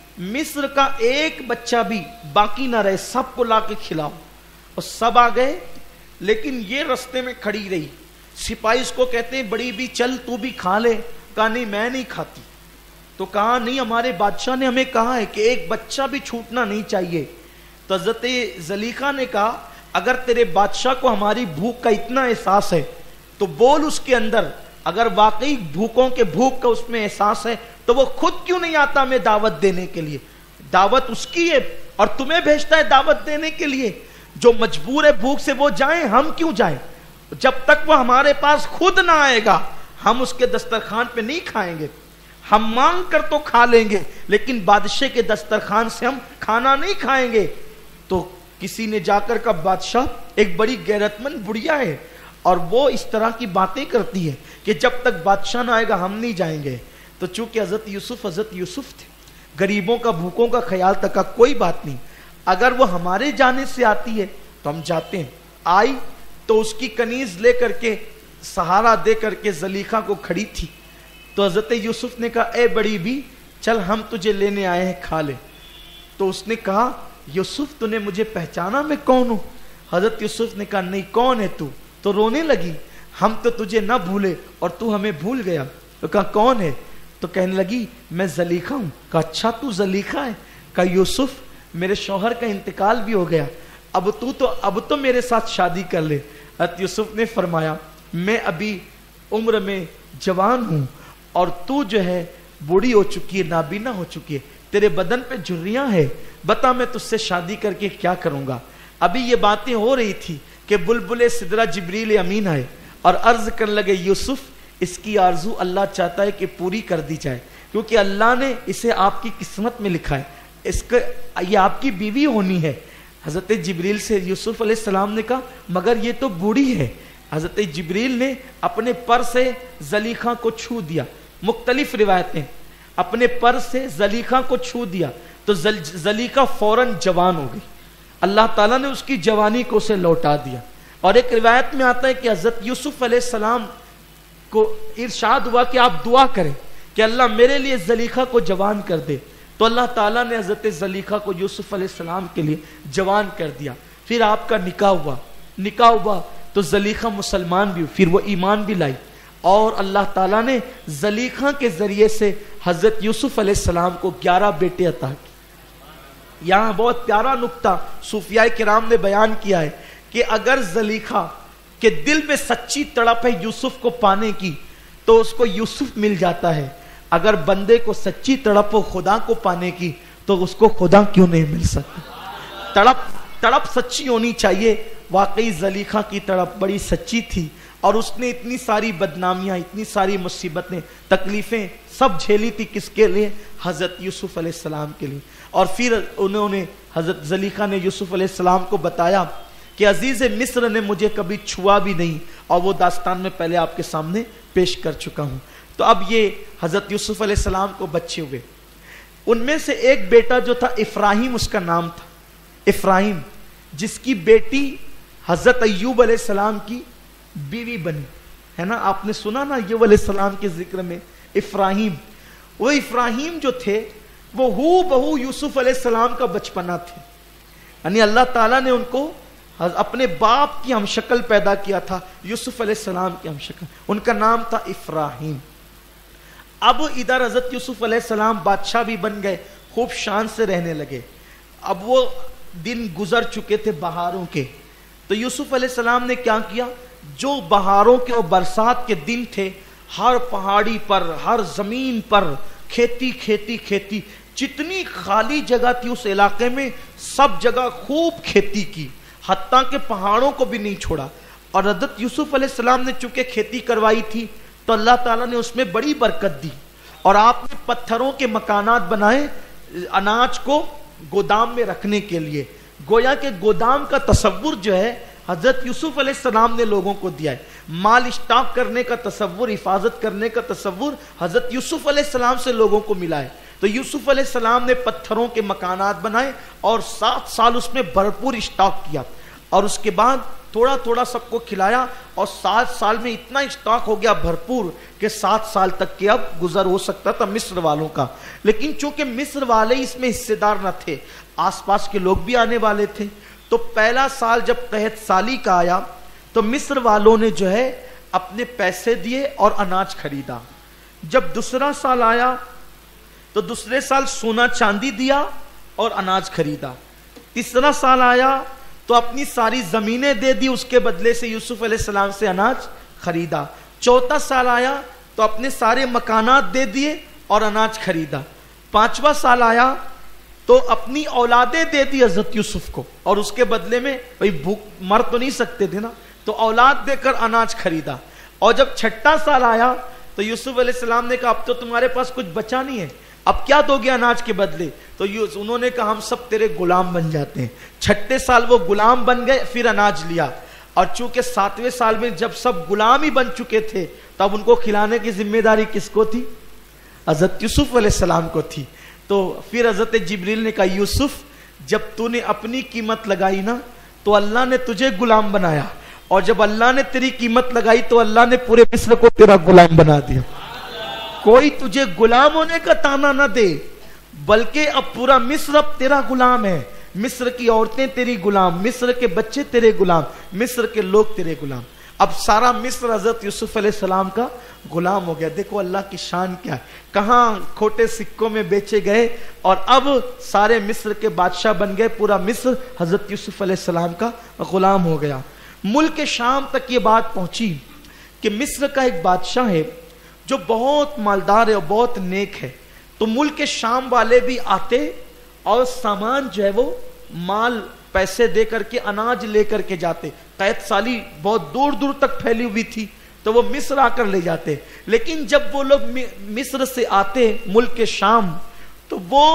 مصر کا ایک بچہ بھی باقی نہ رہے, سب کو لا کے کھلاؤ. اور سب آ گئے, لیکن یہ رستے میں کھڑی رہی. سپاہی اس کو کہتے ہیں بڑی بھی, چل تو بھی کھا لے. کہا نہیں میں نہیں کھاتی. تو کہا نہیں ہمارے بادشاہ نے ہمیں کہا ہے کہ ایک بچہ بھی چھوٹنا نہیں چاہیے. تو حضرت زلیخا نے کہا اگر تیرے بادشاہ کو ہماری بھوک کا اتنا احساس ہے تو بول اس کے اندر, اگر واقعی بھوکوں کے بھوک کا اس میں احساس ہے تو وہ خود کیوں نہیں آتا ہمیں دعوت دینے کے لیے. دعوت اس کی ہے اور تمہیں بھیجتا ہے دعوت دینے کے لیے. جو مجبور ہے بھوک سے وہ جائیں, ہم کیوں جائیں؟ جب تک وہ ہمارے پاس خود نہ آئے گا ہم اس کے دسترخوان پہ نہیں کھائیں گے. ہم مانگ کر تو کھا لیں گے لیکن بادشاہ کے دسترخوان سے ہم کھانا نہیں کھائیں گے. تو کسی نے جا کر کہا بادشاہ ایک بڑی غیرت مند بڑھیا ہے اور وہ اس طرح کی باتیں کرتی ہے کہ جب تک بادشاہ نہ آئے گا ہم نہیں جائیں گے. تو چونکہ حضرت یوسف تھے, غریبوں کا بھوکوں کا خیال تک, کوئی بات نہیں, اگر وہ ہمارے جانے سے آتی ہے تو ہم جاتے ہیں. آئی تو اس کی کنیز لے کر کے سہارا دے کر کے زلیخا کو کھڑی تھی. تو حضرت یوسف نے کہا اے بڑی بھی چل ہم تجھے لینے آئے ہیں, کھا لے. تو اس نے کہا یوسف تو نے مجھے پہچانا میں کون ہوں؟ حضرت یوسف نے کہا نہیں کون ہے تو؟ تو رونے لگی, ہم تو تجھے نہ بھولے اور تو ہمیں بھول گیا. تو کہا کون ہے؟ تو کہنے لگی میں زلیخا ہوں. کہا اچھا تو زلیخا ہے؟ کہا یوسف میرے شوہر کا انتقال بھی ہو گیا, اب تو میرے ساتھ شادی کر لے. حضرت یوسف نے فرمایا میں ابھی عمر میں جوان ہوں اور تو جو ہے بوڑھی ہو چکی ہے, نابینا ہو چکی ہے, تیرے بدن پہ جھریاں ہے, بتا میں تجھ سے شادی کر کے کیا کروں گا. ابھی یہ باتیں ہو رہی تھی کہ بلبل سدرہ جبریل امین آئے اور عرض کرنے لگے یوسف اس کی آرزو اللہ چاہتا ہے کہ پوری کر دی جائے, کیونکہ اللہ نے اسے آپ کی قسمت میں لکھا ہے, یہ آپ کی بیوی ہونی ہے. حضرت جبریل سے یوسف علیہ السلام نے کہا مگر یہ تو بوڑھی ہے. حضرت جبریل نے اپنے پر سے زلیخا کو چھو دیا. مختلف روایتیں, اپنے پر سے زلیخا کو چھو دیا تو زلیخا فوراً جوان ہو گئی. اللہ تعالیٰ نے اس کی جوانی کو اسے لوٹا دیا. اور ایک روایت میں آتا ہے کہ حضرت یوسف علیہ السلام کو ارشاد ہوا کہ آپ دعا کریں کہ اللہ میرے لیے زلیخا کو جوان کر دے. تو اللہ تعالیٰ نے حضرت زلیخا کو یوسف علیہ السلام کے لیے جوان کر دیا. پھر آپ کا نکاح ہوا تو زلیخا مسلمان بھی ہوئی, پھر وہ ایمان بھی لائی, اور اللہ تعالیٰ نے زلیخا کے ذریعے سے حضرت یوسف علیہ السلام کو 11 بیٹے عطا کیے. یہاں بہت پیارا نکتہ صوفیاء کرام نے بیان کیا ہے کہ اگر زلیخا کے دل میں سچی تڑپ ہے یوسف کو پانے کی تو اس کو یوسف مل جاتا ہے, اگر بندے کو سچی تڑپ ہو خدا کو پانے کی تو اس کو خدا کیوں نہیں مل سکتا. تڑپ سچی ہونی چاہیے. واقعی زلیخا کی تڑپ بڑی سچی تھی اور اس نے اتنی ساری بدنامیاں, اتنی ساری مصیبتیں, تکلیفیں सब झेली थी किसके लिए? हजरत यूसुफ अलैहिस्सलाम के लिए। और फिर उन्होंने हजरत ज़लीखा ने यूसुफ अलैहिस्सलाम को बताया कि अजीज मिस्र ने मुझे कभी छुआ भी नहीं, और वो दास्तान में पहले आपके सामने पेश कर चुका हूं। तो अब ये हजरत यूसुफ अलैहिस्सलाम को बच्चे हुए, उनमें से एक बेटा जो था इफ्राहिम, उसका नाम था इफ्राहिम, जिसकी बेटी हजरत अय्यूब अलैहिस्सलाम की बीवी बनी, है ना, आपने सुना ना अय्यूब अलैहिस्सलाम के जिक्र में इफ्राहिम। वो इफ्राहिम जो थे वो हूबहू यूसुफ अलैहिस्सलाम का बचपना थे, यानी अल्लाह ताला ने उनको अपने बाप की हमशक्ल पैदा किया था, यूसुफ अलैहिस्सलाम की हमशक्ल, उनका नाम था इफ्राहिम। अब इधर हजरत यूसुफ अलैहिस्सलाम बादशाह भी बन गए, खूब शान से रहने लगे। अब वो दिन गुजर चुके थे बहारों के, तो यूसुफ अलैहिस्सलाम ने क्या किया, जो बहारों के और बरसात के दिन थे, हर पहाड़ी पर, हर जमीन पर खेती खेती खेती, जितनी खाली जगह थी उस इलाके में सब जगह खूब खेती की, हत्ता के पहाड़ों को भी नहीं छोड़ा। और हजरत यूसुफ अलैहिस्सलाम ने चूंकि खेती करवाई थी तो अल्लाह ताला ने उसमें बड़ी बरकत दी, और आपने पत्थरों के मकानात बनाए अनाज को गोदाम में रखने के लिए। गोया के गोदाम का तसव्वुर जो है हजरत यूसुफ अलैहिस्सलाम ने लोगों को दिया है। माल स्टॉक करने का तसव्वुर, हिफाजत करने का तसव्वुर हजरत यूसुफ अलैहिस्सलाम से लोगों को मिला है। तो यूसुफ अलैहिस्सलाम ने पत्थरों के मकानात बनाए और 7 साल उसमें भरपूर स्टॉक किया, और उसके बाद थोड़ा थोड़ा सबको खिलाया, और 7 साल में इतना स्टॉक हो गया भरपूर कि 7 साल तक के अब गुजर हो सकता था मिस्र वालों का। लेकिन चूंकि मिस्र वाले इसमें हिस्सेदार न थे, आसपास के लोग भी आने वाले थे, तो पहला साल जब कहत साली का आया तो मिस्र वालों ने जो है अपने पैसे दिए और अनाज खरीदा। जब दूसरा साल आया तो दूसरे साल सोना चांदी दिया और अनाज खरीदा। तीसरा साल आया तो अपनी सारी जमीनें दे दी, उसके बदले से यूसुफ अलैहिस्सलाम से अनाज खरीदा। चौथा साल आया तो अपने सारे मकानात दे दिए और अनाज खरीदा। 5वां साल आया तो अपनी औलादें दे दी हजरत यूसुफ को, और उसके बदले में भाई भूख मर तो नहीं सकते थे ना, तो औलाद देकर अनाज खरीदा। और जब 6ठा साल आया तो यूसुफ अलैहिस्सलाम ने कहा अब तो तुम्हारे पास कुछ बचा नहीं है, अब क्या दोगे अनाज के बदले? तो उन्होंने कहा हम सब तेरे गुलाम बन जाते हैं। 6ठे साल वो गुलाम बन गए, फिर अनाज लिया। और चूंकि 7वें साल में जब सब गुलाम ही बन चुके थे, तब उनको खिलाने की जिम्मेदारी किसको थी? हजरत यूसुफ अलैहिस्सलाम को थी। तो फिर हजरत जिब्रील ने कहा यूसुफ, जब तूने अपनी कीमत लगाई ना तो अल्लाह ने तुझे गुलाम बनाया, और जब अल्लाह ने तेरी कीमत लगाई तो अल्लाह ने पूरे मिस्र को तेरा गुलाम बना दिया। कोई तुझे गुलाम होने का ताना ना दे, बल्कि अब पूरा मिस्र अब तेरा गुलाम है। मिस्र की औरतें तेरी गुलाम, मिस्र के बच्चे तेरे गुलाम, मिस्र के लोग तेरे गुलाम। अब सारा मिस्र हजरत यूसुफ अलैहिस्सलाम का गुलाम हो गया। देखो अल्लाह की शान क्या है, कहां खोटे सिक्कों में बेचे गए और अब सारे मिस्र के बादशाह बन गए। पूरा मिस्र हजरत यूसुफ अलैहिस्सलाम का गुलाम हो गया। मुल्क शाम तक ये बात पहुंची कि मिस्र का एक बादशाह है जो बहुत मालदार है और बहुत नेक है। तो मुल्क शाम वाले भी आते और सामान जो है वो माल पैसे दे करके अनाज लेकर के जाते। कैद साली बहुत दूर दूर तक फैली हुई थी, तो वो मिस्र आकर ले जाते। लेकिन जब वो लोग मिस्र से आते मुल्क के शाम, तो वो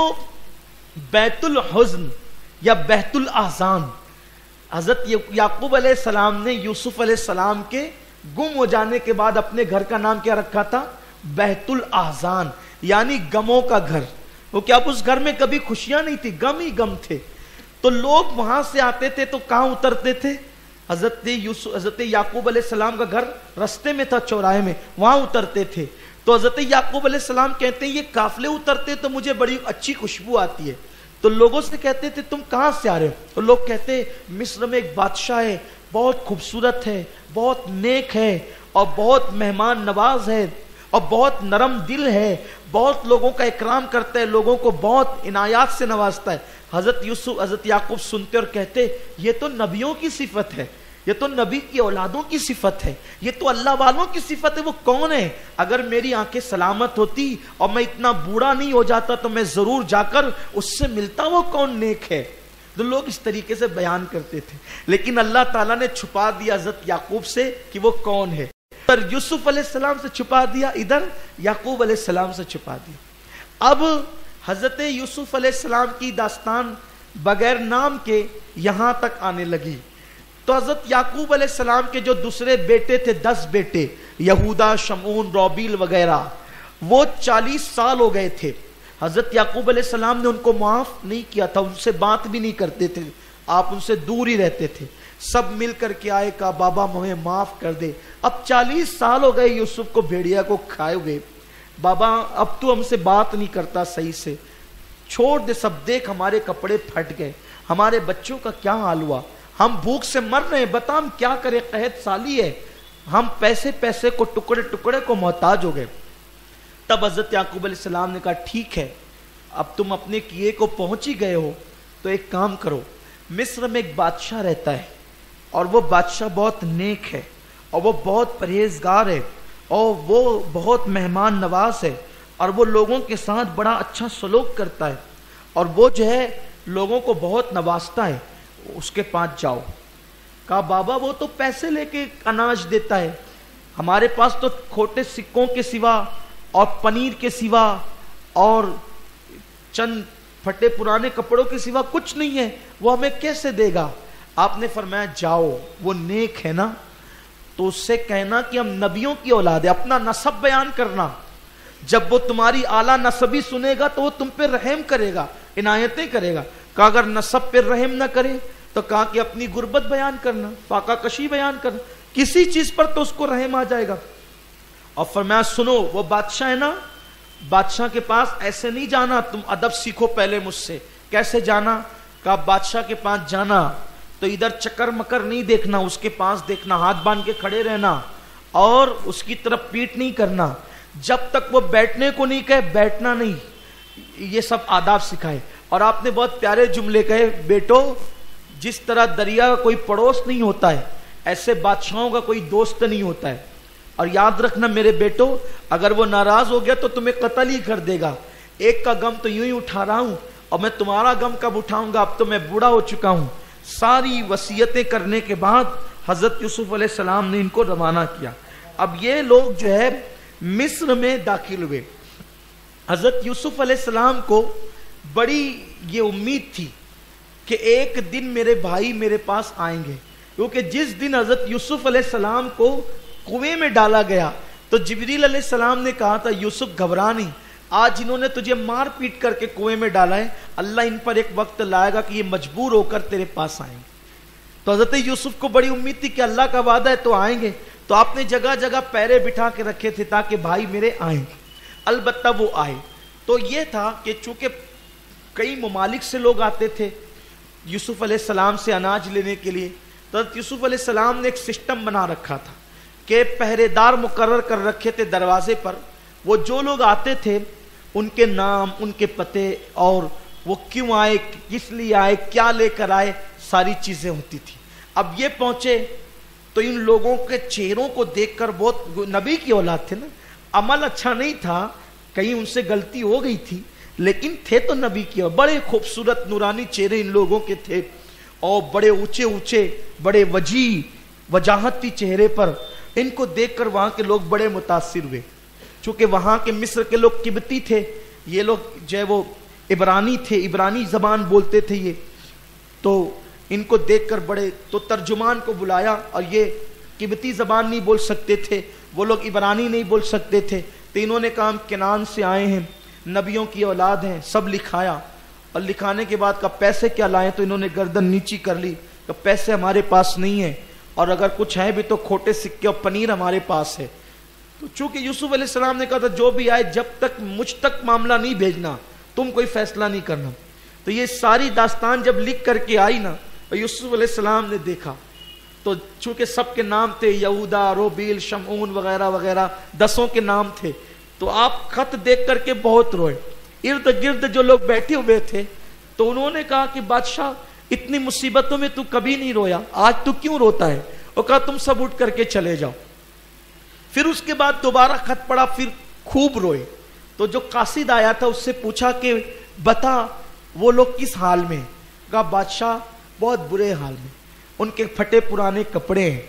बैतुल हुज़्न या बैतुल अहज़ान, हजरत याकूब अलैहिस्सलाम ने यूसुफ अलैहिस्सलाम के गुम हो जाने के बाद अपने घर का नाम क्या रखा था? बैतुल अहज़ान, यानी गमों का घर। वो क्या, उस घर में कभी खुशियां नहीं थी, गम ही गम थे। तो लोग वहां से आते थे तो कहां उतरते थे? हजरत याकूब अलैहिस्सलाम का घर रास्ते में था, चौराहे में, वहां उतरते थे। तो हजरत याकूब अलैहिस्सलाम कहते हैं ये काफिले उतरते तो मुझे बड़ी अच्छी खुशबू आती है। तो लोगों से कहते थे तुम कहां से आ रहे हो? तो लोग कहते मिस्र में एक बादशाह है, बहुत खूबसूरत है, बहुत नेक है और बहुत मेहमान नवाज है और बहुत नरम दिल है, बहुत लोगों का इकराम करता है, लोगों को बहुत इनायात से नवाजता है। हजरत याकूब सुनते और कहते ये तो नबियों की सिफत है, ये तो नबी की औलादों की सिफत है, ये तो अल्लाह वालों की सिफत है। वो कौन है? अगर मेरी आंखें सलामत होती और मैं इतना बूढ़ा नहीं हो जाता तो मैं जरूर जाकर उससे मिलता, वो कौन नेक है। तो लोग इस तरीके से बयान करते थे, लेकिन अल्लाह ताला ने छुपा दिया हजरत याकूब से कि वो कौन है। ادھر یوسف علیہ السلام سے چھپا دیا، ادھر یعقوب علیہ السلام سے چھپا دیا۔ اب حضرت یوسف علیہ السلام کی داستان بغیر نام کے یہاں تک آنے لگی، تو حضرت یعقوب علیہ السلام کے جو دوسرے بیٹے تھے، 10 بیٹے، یہودا، شمعون، روبیل وغیرہ، وہ 40 سال ہو گئے تھے۔ حضرت یعقوب علیہ السلام نے ان کو معاف نہیں کیا تھا، ان سے بات بھی نہیں کرتے تھے، آپ ان سے دور ہی رہتے تھے۔ سب مل کر کے آئے، کہا بابا مجھے معاف کر دے، اب 40 سال ہو گئے یوسف کو بھیڑیا کو کھائے ہوئے، بابا اب تو ہم سے بات نہیں کرتا صحیح سے، چھوڑ دے سب، دیکھ ہمارے کپڑے پھٹ گئے، ہمارے بچوں کا کیا حال ہوا، ہم بھوک سے مر رہے ہیں، بتا ہم کیا کریں، قحط سالی ہے، ہم پیسے کو ٹکڑے ٹکڑے کو محتاج ہو گئے۔ تب حضرت یعقوب علیہ السلام نے کہا ٹھیک ہے، اب تم اپنے کیے کو پہنچ ہی گئے ہو تو ایک کام کرو، مصر میں ایک بادشاہ رہتا ہے اور وہ بادشاہ بہت نیک ہے اور وہ بہت پرہیزگار ہے اور وہ بہت مہمان نواز ہے اور وہ لوگوں کے ساتھ بڑا اچھا سلوک کرتا ہے اور وہ جو ہے لوگوں کو بہت نوازتا ہے، اس کے پاس جاؤ۔ کہا بابا وہ تو پیسے لے کے اناج دیتا ہے، ہمارے پاس تو کھوٹے سکوں کے سوا اور پنیر کے سوا اور چند پھٹے پرانے کپڑوں کے سوا کچھ نہیں ہے، وہ ہمیں کیسے دے گا؟ آپ نے فرمایا جاؤ، وہ نیک ہے نا تو اس سے کہنا کہ ہم نبیوں کی اولاد ہے، اپنا نسب بیان کرنا، جب وہ تمہاری اعلیٰ نسبی سنے گا تو وہ تم پہ رحم کرے گا، عنایتیں کرے گا۔ کہا اگر نسب پہ رحم نہ کرے تو کہا کہ اپنی غربت بیان کرنا، فاقہ کشی بیان کرنا، کسی چیز پر تو اس کو رحم آ جائے گا۔ اور فرمایا سنو، وہ بادشاہ ہے نا، بادشاہ کے پاس ایسے نہیں جانا، تم ادب سیکھو پہلے مجھ سے، کیسے جانا؟ کہا بادشاہ کے پاس جانا تو ادھر چکر مکر نہیں دیکھنا، اس کے پاس دیکھنا، ہاتھ باندھ کے کھڑے رہنا اور اس کی طرف پیٹ نہیں کرنا، جب تک وہ بیٹھنے کو نہیں کہے بیٹھنا نہیں، یہ سب آداب سکھائے۔ اور آپ نے بہت پیارے جملے کہے، بیٹو جس طرح دریا کا کوئی پڑوس نہیں ہوتا ہے ایسے بادشاہوں کا کوئی دوست نہیں ہوتا ہے، اور یاد رکھنا میرے بیٹو اگر وہ ناراض ہو گیا تو تمہیں قتل ہی کر دے گا، ایک کا غم تو یوں ہی اٹھا رہا ہوں اور میں تمہارا غم کب اٹھاؤں گا، اب تو میں بوڑھا ہو چکا ہوں۔ ساری وصیتیں کرنے کے بعد حضرت یوسف علیہ السلام نے ان کو روانہ کیا۔ اب یہ لوگ جو ہے مصر میں داخل ہوئے۔ حضرت یوسف علیہ السلام کو بڑی یہ امید تھی کہ ایک دن میرے بھائی میرے پاس آئیں گے، کیونکہ جس دن حضرت یوسف علیہ السلام کو کنویں میں ڈالا گیا تو جبریل علیہ السلام نے کہا تھا یوسف گھبرا نہیں، آج انہوں نے تجھے مار پیٹ کر کے کنویں میں ڈالا ہے، اللہ ان پر ایک وقت لائے گا کہ یہ مجبور ہو کر تیرے پاس آئیں گے۔ تو حضرت یوسف کو بڑی امید تھی کہ اللہ کا وعدہ ہے تو آئیں گے، تو آپ نے جگہ جگہ پیرے بٹھا کے رکھے تھے تاکہ بھائی میرے آئیں، البتہ وہ آئے۔ تو یہ تھا کہ چونکہ کئی ممالک سے لوگ آتے تھے یوسف علیہ السلام سے اناج لینے کے لیے، تو حضرت یوسف علیہ السلام نے ایک سسٹم بنا رکھا تھا کہ پہرے دار مقرر کر رکھے تھے دروازے پر، وہ جو لوگ آتے تھے ان کے نام، ان کے پتے اور وہ کیوں آئے، کس لیے آئے، کیا لے کر آئے، ساری چیزیں ہوتی تھی۔ اب یہ پہنچے تو ان لوگوں کے چہروں کو دیکھ کر، بہت نبی کی اولاد تھے نا، عمل اچھا نہیں تھا، کہیں ان سے غلطی ہو گئی تھی لیکن تھے تو نبی کی، بڑے خوبصورت نورانی چہرے ان لوگوں کے تھے اور بڑے اونچے اونچے بڑے وجاہتی چہرے پر، ان کو دیکھ کر وہاں کے لوگ بڑے متاثر ہوئے۔ چونکہ وہاں کے مصر کے لوگ قبطی تھے، یہ لوگ جو ہے وہ عبرانی تھے، عبرانی زبان بولتے تھے یہ، تو ان کو دیکھ کر بڑے، تو ترجمان کو بلایا، اور یہ قبطی زبان نہیں بول سکتے تھے، وہ لوگ عبرانی نہیں بول سکتے تھے، تو انہوں نے کہا ہم کنعان سے آئے ہیں، نبیوں کی اولاد ہیں، سب لکھایا، اور لکھانے کے بعد کہا پیسے کیا لائیں، تو انہوں نے گردن نیچی کر لی کہ پیسے ہمارے پاس نہیں ہیں، اور اگر کچھ ہیں بھی تو کھوٹے سکے اور پنیر ہمارے پاس ہے۔ تو چونکہ یوسف علیہ السلام نے کہا تھا جو بھی آئے جب تک مجھ تک معاملہ نہیں بھیجنا، تم کوئی فیصلہ نہیں کرنا۔ تو یہ ساری داستان جب لکھ کر کے آئی نا، یوسف علیہ السلام نے دیکھا تو چونکہ سب کے نام تھے، یہودا، روبیل، شمعون وغیرہ وغیرہ، 10 کے نام تھے، تو آپ خط دیکھ کر کے بہت روئے۔ ارد گرد جو لوگ بیٹھے ہوئے تھے تو انہوں نے کہا کہ بادشاہ اتنی مصیبتوں میں تو کبھی نہیں رویا، آج تو کیوں روتا ہے؟ اور کہا تم سب اٹھ کر کے چلے جاؤ۔ پھر اس کے بعد دوبارہ خط پڑا، پھر خوب روئے۔ تو جو قاصد آیا تھا اس سے پوچھا کہ بتا وہ لوگ کس حال میں؟ کہا بادشاہ بہت برے حال میں، ان کے پھٹے پرانے کپڑے ہیں،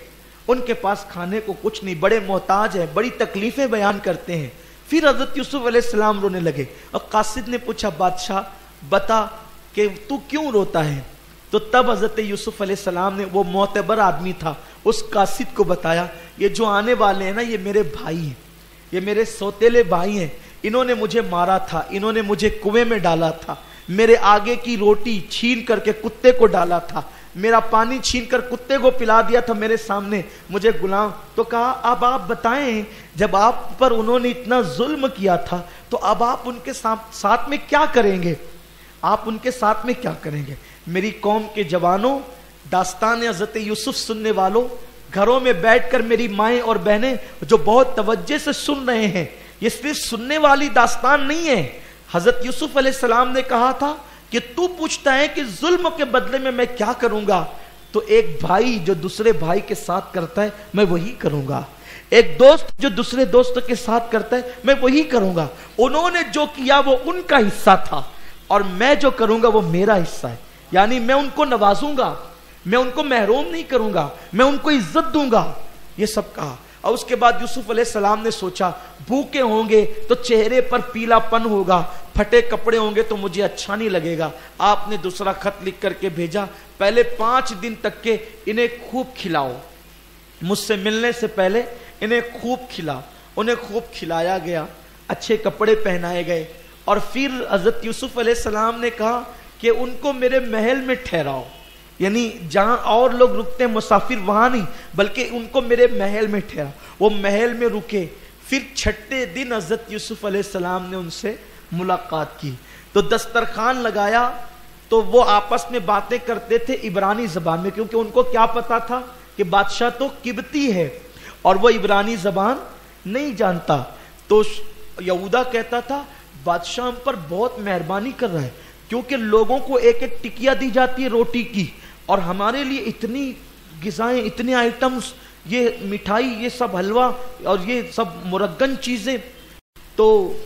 ان کے پاس کھانے کو کچھ نہیں, بڑے محتاج ہیں, بڑی تکلیفیں بیان کرتے ہیں. پھر حضرت یوسف علیہ السلام رونے لگے اور قاصد نے پوچھا بادشاہ بتا کہ تو کیوں روتا ہے؟ تو تب حضرت یوسف علیہ السلام نے, وہ معتبر آدمی تھا, اس قاصد کو بتایا یہ جو آنے والے ہیں نا یہ میرے بھائی ہیں, یہ میرے سوتیلے بھائی ہیں, انہوں نے مجھے مارا تھا, انہوں نے مجھے کنویں میں ڈالا تھا, میرے آگے کی روٹی چھین کر کے کتے کو ڈالا تھا, میرا پانی چھین کر کتے کو پلا دیا تھا میرے سامنے, مجھے غلام. تو کہا اب آپ بتائیں جب آپ پر انہوں نے اتنا ظلم کیا تھا تو اب آپ ان کے ساتھ میں کیا کریں گے؟ آپ ان کے ساتھ میں کیا کریں گے؟ میری قوم کے جوانوں, داستان حضرت یوسف سننے والوں, گھروں میں بیٹھ کر میری مائیں اور بہنیں جو بہت توجہ سے سن رہے ہیں, یہ صرف سننے والی داستان نہیں ہے. حضرت یوسف علیہ السلام نے کہا تھا کہ تو پوچھتا ہے کہ ظلم کے بدلے میں کیا کروں گا, تو ایک بھائی جو دوسرے بھائی کے ساتھ کرتا ہے میں وہی کروں گا, ایک دوست جو دوسرے دوست کے ساتھ کرتا ہے میں وہی کروں گا. انہوں نے جو کیا وہ ان کا حصہ تھا اور میں جو کروں گا وہ میرا حصہ ہے. یعنی میں ان کو نوازوں گا, میں ان کو محروم نہیں کروں گا, میں ان کو عزت دوں گا. یہ سب کہا. اور اس کے بعد یوسف علیہ السلام نے سوچا بھوکے ہوں گے تو چہرے پر پیلا پن ہوگا, پھٹے کپڑے ہوں گے تو مجھے اچھا نہیں لگے گا. آپ نے دوسرا خط لکھ کر کے بھیجا, پہلے 5 دن تک کے انہیں خوب کھلاؤ, مجھ سے ملنے سے پہلے انہیں خوب کھلاؤ. انہیں خوب کھلایا گیا, اچھے کپڑے پہنائے گئے. اور پھر حضرت یوسف علیہ السلام نے کہا کہ ان کو میرے محل میں ٹھہراؤ, یعنی جہاں اور لوگ رکتے ہیں مسافر وہاں نہیں بلکہ ان کو میرے محل میں ٹھہرا. وہ محل میں رکے. پھر 6 دن حضرت یوسف علیہ السلام نے ان سے ملاقات کی تو دسترخوان لگایا تو وہ آپس میں باتیں کرتے تھے عبرانی زبان میں, کیونکہ ان کو کیا پتا تھا کہ بادشاہ تو قبطی ہے اور وہ عبرانی زبان نہیں جانتا. تو یہودا کہتا تھا بادشاہ ہم پر بہت مہربانی کر رہا ہے کیونکہ لوگوں کو ایک ایک ٹکیا دی جاتی ہے روٹی کی, اور ہمارے لیے اتنی غذائیں, اتنے آئٹمز, یہ مٹھائی, یہ سب حلوہ اور یہ سب مرگن چیزیں. تو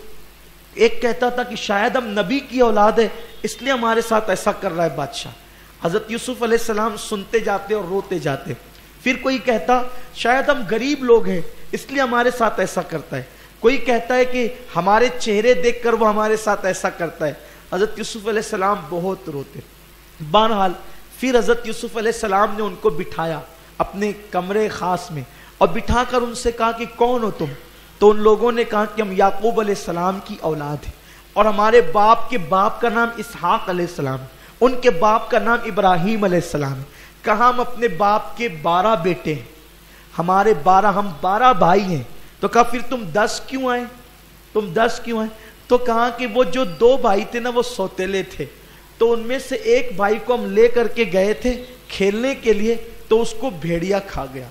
ایک کہتا تھا کہ شاید ہم نبی کی اولاد ہے اس لیے ہمارے ساتھ ایسا کر رہا ہے بادشاہ. حضرت یوسف علیہ السلام سنتے جاتے اور روتے جاتے. پھر کوئی کہتا شاید ہم غریب لوگ ہیں اس لیے ہمارے ساتھ ایسا کرتا ہے. کوئی کہتا ہے کہ ہمارے چہرے دیکھ کر وہ ہمارے ساتھ ایسا کرتا ہے. حضرت یوسف علیہ السلام بہت روتے. بہرحال پھر حضرت یوسف علیہ السلام نے ان کو بٹھایا اپنے کمرے خاص میں اور بٹھا کر ان سے کہا کہ کون ہو تم؟ تو ان لوگوں نے کہا کہ ہم یعقوب علیہ السلام کی اولاد ہیں اور ہمارے باپ کے باپ کا نام اسحاق علیہ السلام ہے, ان کے باپ کا نام ابراہیم علیہ السلام ہے. کہا ہم اپنے باپ کے 12 بیٹے ہیں, ہمارے 12, ہم 12 بھائی ہیں. تو کہا پھر تم 10 کیوں آئے, تم 10 کیوں آئے؟ تو کہا کہ وہ جو 2 بھائی تھے نا وہ سوتیلے تھے, تو ان میں سے ایک بھائی کو ہم لے کر کے گئے تھے کھیلنے کے لیے تو اس کو بھیڑیا کھا گیا,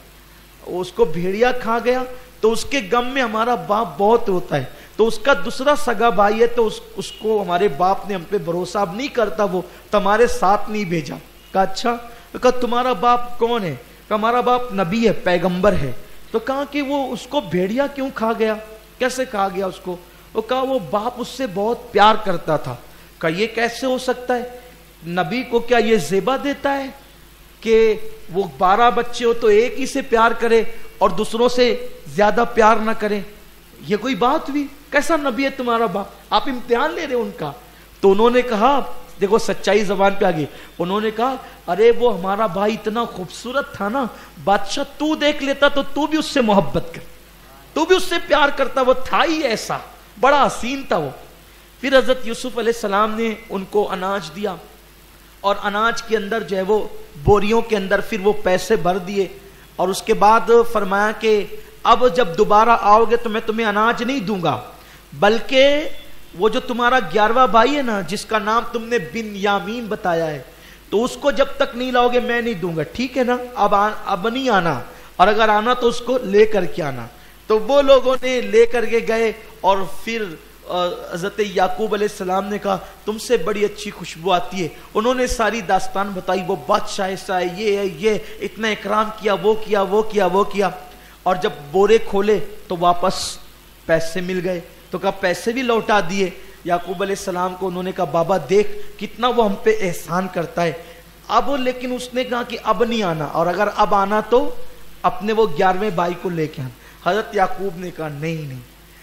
اس کو بھیڑیا کھا گیا تو اس کے غم میں ہمارا باپ بہت روتا ہے. تو اس کا دوسرا سگا بھائی ہے تو اس کو ہمارے باپ نے ہم پہ بھروسہ اب نہیں کرتا, وہ تمہارے ساتھ نہیں بھیجا. کہا اچھا. کہا تمہارا باپ کون ہے؟ کہا ہمارا باپ نبی ہے, پیغمبر ہے. تو کہا کہ وہ اس کو بھیڑیا کیوں کھا گیا, کیسے کھا گیا اس کو؟ وہ کہا وہ باپ اس سے بہت پیار کرتا تھا. کہا یہ کیسے ہو سکتا ہے؟ نبی کو کیا یہ زیبا دیتا ہے کہ وہ 12 بچے ہو تو ایک ہی سے پیار کرے اور دوسروں سے زیادہ پیار نہ کرے؟ یہ کوئی بات ہوئی؟ کیسا نبی ہے تمہارا باپ؟ آپ امتحان لے رہے ان کا. تو انہوں نے کہا, دیکھو سچائی زبان پہ آ گئی, انہوں نے کہا ارے وہ ہمارا بھائی اتنا خوبصورت تھا نا, بادشاہ تو دیکھ لیتا تو تو بھی اس سے محبت کر, تو بھی اس سے پیار کرتا, وہ تھا ہی ایسا, بڑا حسین تھا وہ. پھر حضرت یوسف علیہ السلام نے ان کو اناج دیا اور اناج کے اندر جو ہے وہ بوریوں کے اندر پھر وہ پیسے بھر دیے اور اس کے بعد فرمایا کہ اب جب دوبارہ آؤ گے تو میں تمہیں اناج نہیں دوں گا, بلکہ وہ جو تمہارا 11واں بھائی ہے نا جس کا نام تم نے بن یامین بتایا ہے, تو اس کو جب تک نہیں لاؤ گے میں نہیں دوں گا, ٹھیک ہے نا؟ اب نہیں آنا, اور اگر آنا تو اس کو لے کر کے آنا. تو وہ لوگوں نے لے کر کے گئے اور پھر حضرت یعقوب علیہ السلام نے کہا تم سے بڑی اچھی خوشبو آتی ہے. انہوں نے ساری داستان بتائی, وہ بادشاہ ایسا ہے, یہ اتنا اکرام کیا, وہ کیا وہ کیا وہ کیا. اور جب بورے کھولے تو واپس پیسے مل گئے, تو کہا پیسے بھی لوٹا دیے. یعقوب علیہ السلام کو انہوں نے کہا بابا دیکھ کتنا وہ ہم پہ احسان کرتا ہے. اب لیکن اس نے کہا کہ اب نہیں آنا, اور اگر اب آنا تو اپنے وہ 11ویں بھائی کو لے کے آنا. حضرت یعقوب نے کہا نہیں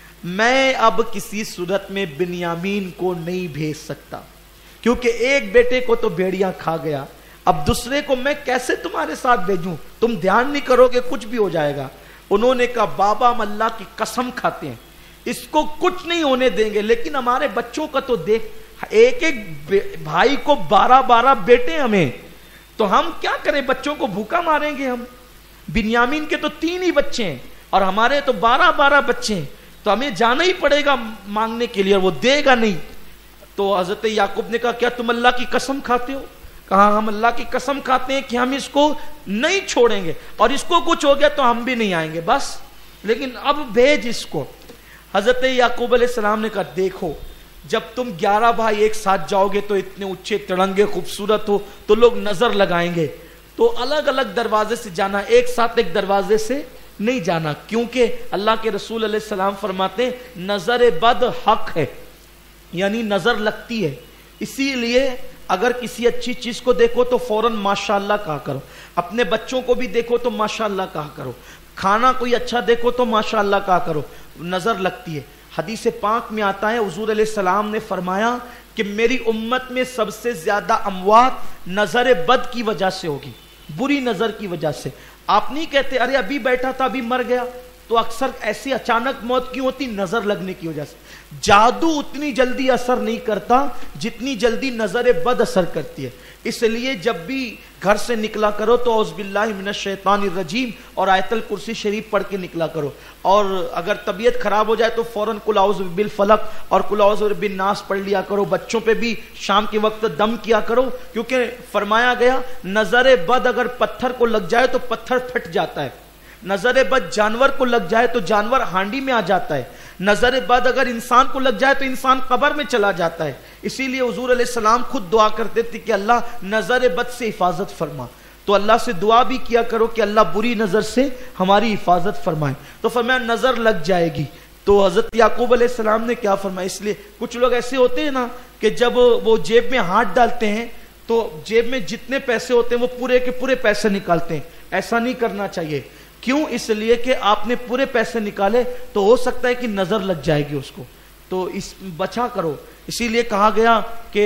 میں اب کسی صورت میں بنیامین کو نہیں بھیج سکتا, کیونکہ ایک بیٹے کو تو بھیڑیاں کھا گیا, اب دوسرے کو میں کیسے تمہارے ساتھ بھیجوں, تم دھیان نہیں کرو گے کچھ بھی ہو جائے گا. انہوں نے کہا بابا ہم اللہ کی قسم کھاتے ہیں اس کو کچھ نہیں ہونے دیں گے, لیکن ہمارے بچوں کا تو دیکھ, ایک ایک بھائی کو 12 بیٹے ہمیں, تو ہم کیا کریں, بچوں کو بھوکا ماریں گے ہم. بنیامین کے تو 3 ہی بچے ہیں اور ہمارے تو 12 بچے ہیں, تو ہمیں جانا ہی پڑے گا مانگنے کے لیے, اور وہ دے گا نہیں. تو حضرت یعقوب نے کہا کیا تم اللہ کی قسم کھاتے ہو؟ کہا ہم اللہ کی قسم کھاتے ہیں کہ ہم اس کو نہیں چھوڑیں گے, اور اس کو کچھ ہو گیا تو ہم بھی نہیں آئیں گے بس, لیکن اب بھیج اس کو. حضرت یعقوب علیہ السلام نے کہا دیکھو جب تم 11 بھائی ایک ساتھ جاؤ گے تو اتنے اونچے تڑنگے خوبصورت ہو تو لوگ نظر لگائیں گے, تو الگ الگ دروازے سے جانا, ایک ساتھ ایک دروازے سے نہیں جانا, کیونکہ اللہ کے رسول علیہ السلام فرماتے ہیں نظر بد حق ہے, یعنی نظر لگتی ہے, اسی لیے اگر کسی اچھی چیز کو دیکھو تو فوراً ماشاءاللہ کہا کرو, اپنے بچوں کو بھی دیکھو تو ماشاءاللہ کہا کرو, کھانا کوئی اچھا دیکھو تو ماشاءاللہ کہا کرو, نظر لگتی ہے. حدیث پاک میں آتا ہے حضور علیہ السلام نے فرمایا کہ میری امت میں سب سے زیادہ اموات نظر بد کی وجہ سے ہوگی, بری نظر کی وجہ سے. آپ نہیں کہتے ارے ابھی بیٹھا تھا ابھی مر گیا, تو اکثر ایسی اچانک موت کیوں ہوتی, نظر لگنے کی وجہ سے. جادو اتنی جلدی اثر نہیں کرتا جتنی جلدی نظر بد اثر کرتی ہے, اس لیے جب بھی گھر سے نکلا کرو تو اعوذ باللہ من الشیطان الرجیم اور آیت الکرسی شریف پڑھ کے نکلا کرو, اور اگر طبیعت خراب ہو جائے تو فوراً قل اعوذ بالفلق اور قل اعوذ بالناس پڑھ لیا کرو. بچوں پہ بھی شام کے وقت دم کیا کرو, کیونکہ فرمایا گیا نظر بد اگر پتھر کو لگ جائے تو پتھر پھٹ جاتا ہے, نظر بد جانور کو لگ جائے تو جانور ہانڈی میں آ جاتا ہے, نظر بد اگر انسان کو لگ جائے تو انسان قبر میں چلا جاتا ہے. اسی لیے حضور علیہ السلام خود دعا کرتے تھے کہ اللہ نظر بد سے حفاظت فرما, تو اللہ سے دعا بھی کیا کرو کہ اللہ بری نظر سے ہماری حفاظت فرمائے. تو فرمایا نظر لگ جائے گی. تو حضرت یعقوب علیہ السلام نے کیا فرمایا, اس لیے کچھ لوگ ایسے ہوتے ہیں نا کہ جب وہ جیب میں ہاتھ ڈالتے ہیں تو جیب میں جتنے پیسے ہوتے ہیں وہ پورے کے پورے پیسے نکالتے ہیں, ایسا نہیں کرنا چاہیے. کیوں؟ اس لیے کہ آپ نے پورے پیسے نکالے تو ہو سکتا ہے کہ نظر لگ جائے گی اس کو, تو اس بچا کرو. اسی لیے کہا گیا کہ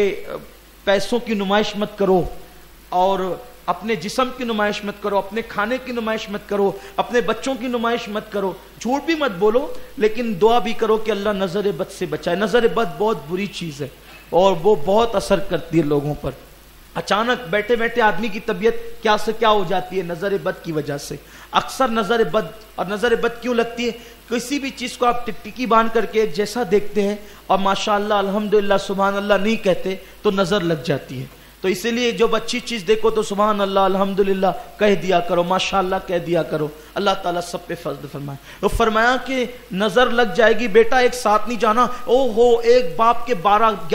پیسوں کی نمائش مت کرو, اور اپنے جسم کی نمائش مت کرو, اپنے کھانے کی نمائش مت کرو, اپنے بچوں کی نمائش مت کرو, جھوٹ بھی مت بولو, لیکن دعا بھی کرو کہ اللہ نظر بد سے بچائے. نظر بد بہت بری چیز ہے اور وہ بہت اثر کرتی ہے لوگوں پر. اچانک بیٹھے بیٹھے آدمی کی طبیعت کیا سے کیا ہو جاتی ہے نظر بد کی وجہ سے. اکثر نظر بد, اور نظر بد کیوں لگتی ہے, کسی بھی چیز کو آپ ٹکٹکی باندھ کر کے ایک جیسا دیکھتے ہیں اور ماشاءاللہ الحمدللہ سبحان اللہ نہیں کہتے تو نظر لگ جاتی ہے. تو اسی لیے جب اچھی چیز دیکھو تو سبحان اللہ الحمدللہ کہہ دیا کرو, ماشاءاللہ کہہ دیا کرو. اللہ تعالیٰ سب پہ فضل فرمائے. تو فرمایا کہ نظر لگ جائے گی, بیٹا ایک ساتھ نہیں جانا, او ہو ایک باپ کے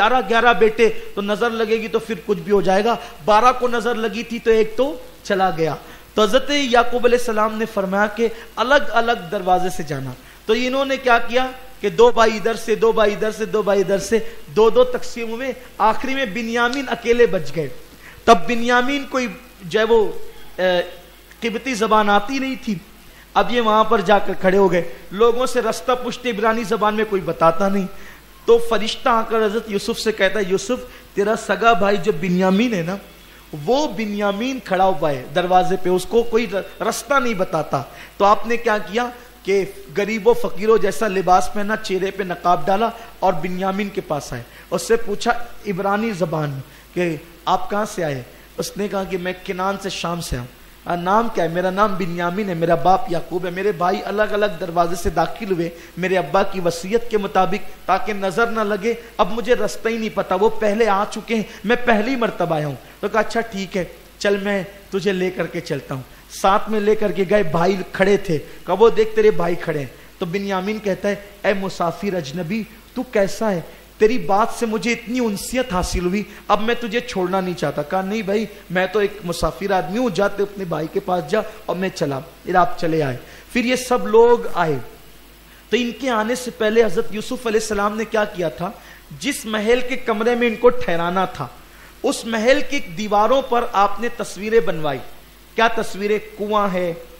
11 بیٹے تو نظر لگے گی تو پھر کچھ بھی ہو جائے گا. 12 کو نظر لگی تھی تو ایک تو چلا گیا. تو حضرت یعقوب علیہ السلام نے فرمایا کہ الگ الگ دروازے سے جانا. تو انہوں نے کیا کیا کہ 2 بھائی ادھر سے, 2 بھائی ادھر سے, 2 بھائی ادھر سے, 2 تقسیم ہوئے. آخری میں بنیامین اکیلے بچ گئے. تب بنیامین کوئی جو ہے وہ قبطی زبان آتی نہیں تھی, اب یہ وہاں پر جا کر کھڑے ہو گئے, لوگوں سے رستہ پوچھتے, عبرانی زبان میں کوئی بتاتا نہیں. تو فرشتہ آ کر حضرت یوسف سے کہتا ہے یوسف تیرا سگا بھائی جو بنیامین ہے نا, وہ بنیامین کھڑا ہوا ہے دروازے پہ, اس کو کوئی رستہ نہیں بتاتا. تو آپ نے کیا کیا کہ غریبوں فقیروں جیسا لباس پہنا, چہرے پہ نقاب ڈالا اور بنیامین کے پاس آئے. اس سے پوچھا عبرانی زبان میں کہ آپ کہاں سے آئے؟ اس نے کہا کہ میں کنان سے, شام سے ہوں. نام کیا ہے؟ میرا نام بنیامین ہے, میرا باپ یعقوب ہے. میرے بھائی الگ الگ دروازے سے داخل ہوئے میرے ابا کی وصیت کے مطابق تاکہ نظر نہ لگے. اب مجھے رستہ ہی نہیں پتا, وہ پہلے آ چکے ہیں, میں پہلی مرتبہ آیا ہوں. تو کہا اچھا ٹھیک ہے چل میں تجھے لے کر کے چلتا ہوں. ساتھ میں لے کر کے گئے. بھائی کھڑے تھے, کہا وہ دیکھ تیرے بھائی کھڑے ہیں. تو بنیامین کہتا ہے اے مسافر اجنبی تو کیسا ہے, تیری بات سے مجھے اتنی انسیت حاصل ہوئی, اب میں تجھے چھوڑنا نہیں چاہتا. کہا نہیں بھائی میں تو ایک مسافر آدمی ہوں, جاتے اپنے بھائی کے پاس جا. اور میں چلا. پھر آپ چلے آئے. پھر یہ سب لوگ آئے. تو ان کے آنے سے پہلے حضرت یوسف علیہ السلام نے کیا کیا تھا, جس محل کے کمرے میں ان کو ٹھہرانا تھا اس محل کی دیواروں پر آپ نے تصویریں بنوائی. کیا تصویریں؟ کنواں ہے,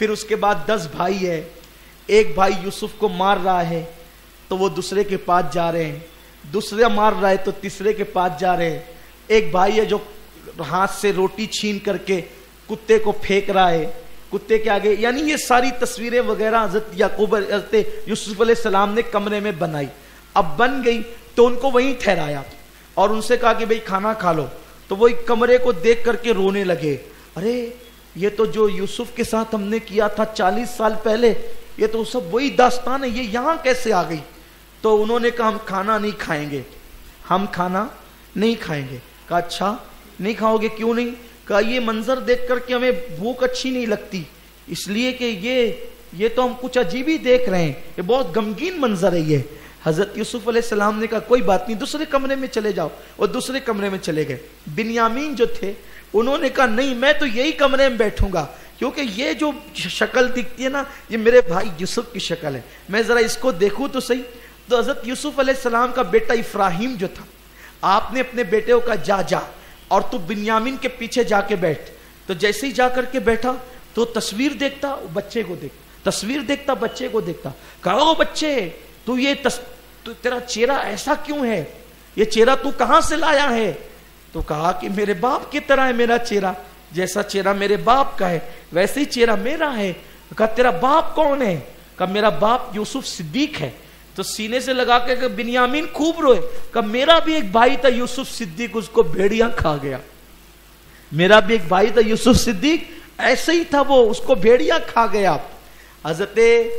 پھر اس کے بعد 10 بھائی ہے. ایک بھائی یوسف کو مار رہا ہے تو وہ دوسرے کے پاس جا رہے ہیں, دوسرا مار رہا ہے تو تیسرے کے پاس جا رہے ہیں. ایک بھائی ہے جو ہاتھ سے روٹی چھین کر کے کتے کو پھینک رہا ہے کتے کے آگے. یعنی یہ ساری تصویریں وغیرہ حضرت یوسف علیہ السلام نے کمرے میں بنائی. اب بن گئی تو ان کو وہیں ٹھہرایا اور ان سے کہا کہ بھئی کھانا کھا لو. تو وہ کمرے کو دیکھ کر کے رونے لگے, ارے یہ تو جو یوسف کے ساتھ ہم نے کیا تھا 40 سال پہلے, یہ تو سب وہی داستان ہے, یہ یہاں کیسے آ گئی. تو انہوں نے کہا ہم کھانا نہیں کھائیں گے, ہم کھانا نہیں کھائیں گے. کہا اچھا نہیں کھاؤ گے, کیوں نہیں؟ کہا یہ منظر دیکھ کر کے ہمیں بھوک اچھی نہیں لگتی, اس لیے کہ یہ تو ہم کچھ عجیب ہی دیکھ رہے ہیں, یہ بہت غمگین منظر ہے یہ. حضرت یوسف علیہ السلام نے کہا کوئی بات نہیں, دوسرے کمرے میں چلے جاؤ. اور دوسرے کمرے میں چلے گئے. بنیامین جو تھے انہوں نے کہا نہیں میں تو یہی کمرے میں بیٹھوں گا, کیونکہ یہ جو شکل دکھتی ہے نا یہ میرے بھائی یوسف کی شکل ہے, میں ذرا اس کو دیکھوں تو صحیح. تو حضرت یوسف علیہ السلام کا بیٹا افراہیم جو تھا, آپ نے اپنے بیٹے کو کہا جا اور تو بنیامین کے پیچھے جا کے بیٹھ. تو جیسے ہی جا کر کے بیٹھا تو تصویر دیکھتا بچے کو دیکھتا, تصویر دیکھتا بچے کو دیکھتا. کہا او بچے تو تو تیرا چہرہ ایسا کیوں ہے, یہ چہرہ تو کہاں سے لایا ہے؟ تو کہا کہ میرے باپ کی طرح ہے میرا چہرہ, جیسا چہرہ میرے باپ کا ہے ویسے ہی چہرہ میرا ہے. کہا تیرا باپ کون ہے؟ کہا میرا باپ یوسف صدیق ہے. تو سینے سے لگا کے کہ بنیامین خوب روئے. کہا میرا بھی ایک بھائی تھا یوسف صدیق, اس کو بھیڑیاں کھا گیا. میرا بھی ایک بھائی تھا یوسف صدیق, ایسے ہی تھا وہ, اس کو بھیڑیاں کھا گیا. حضرت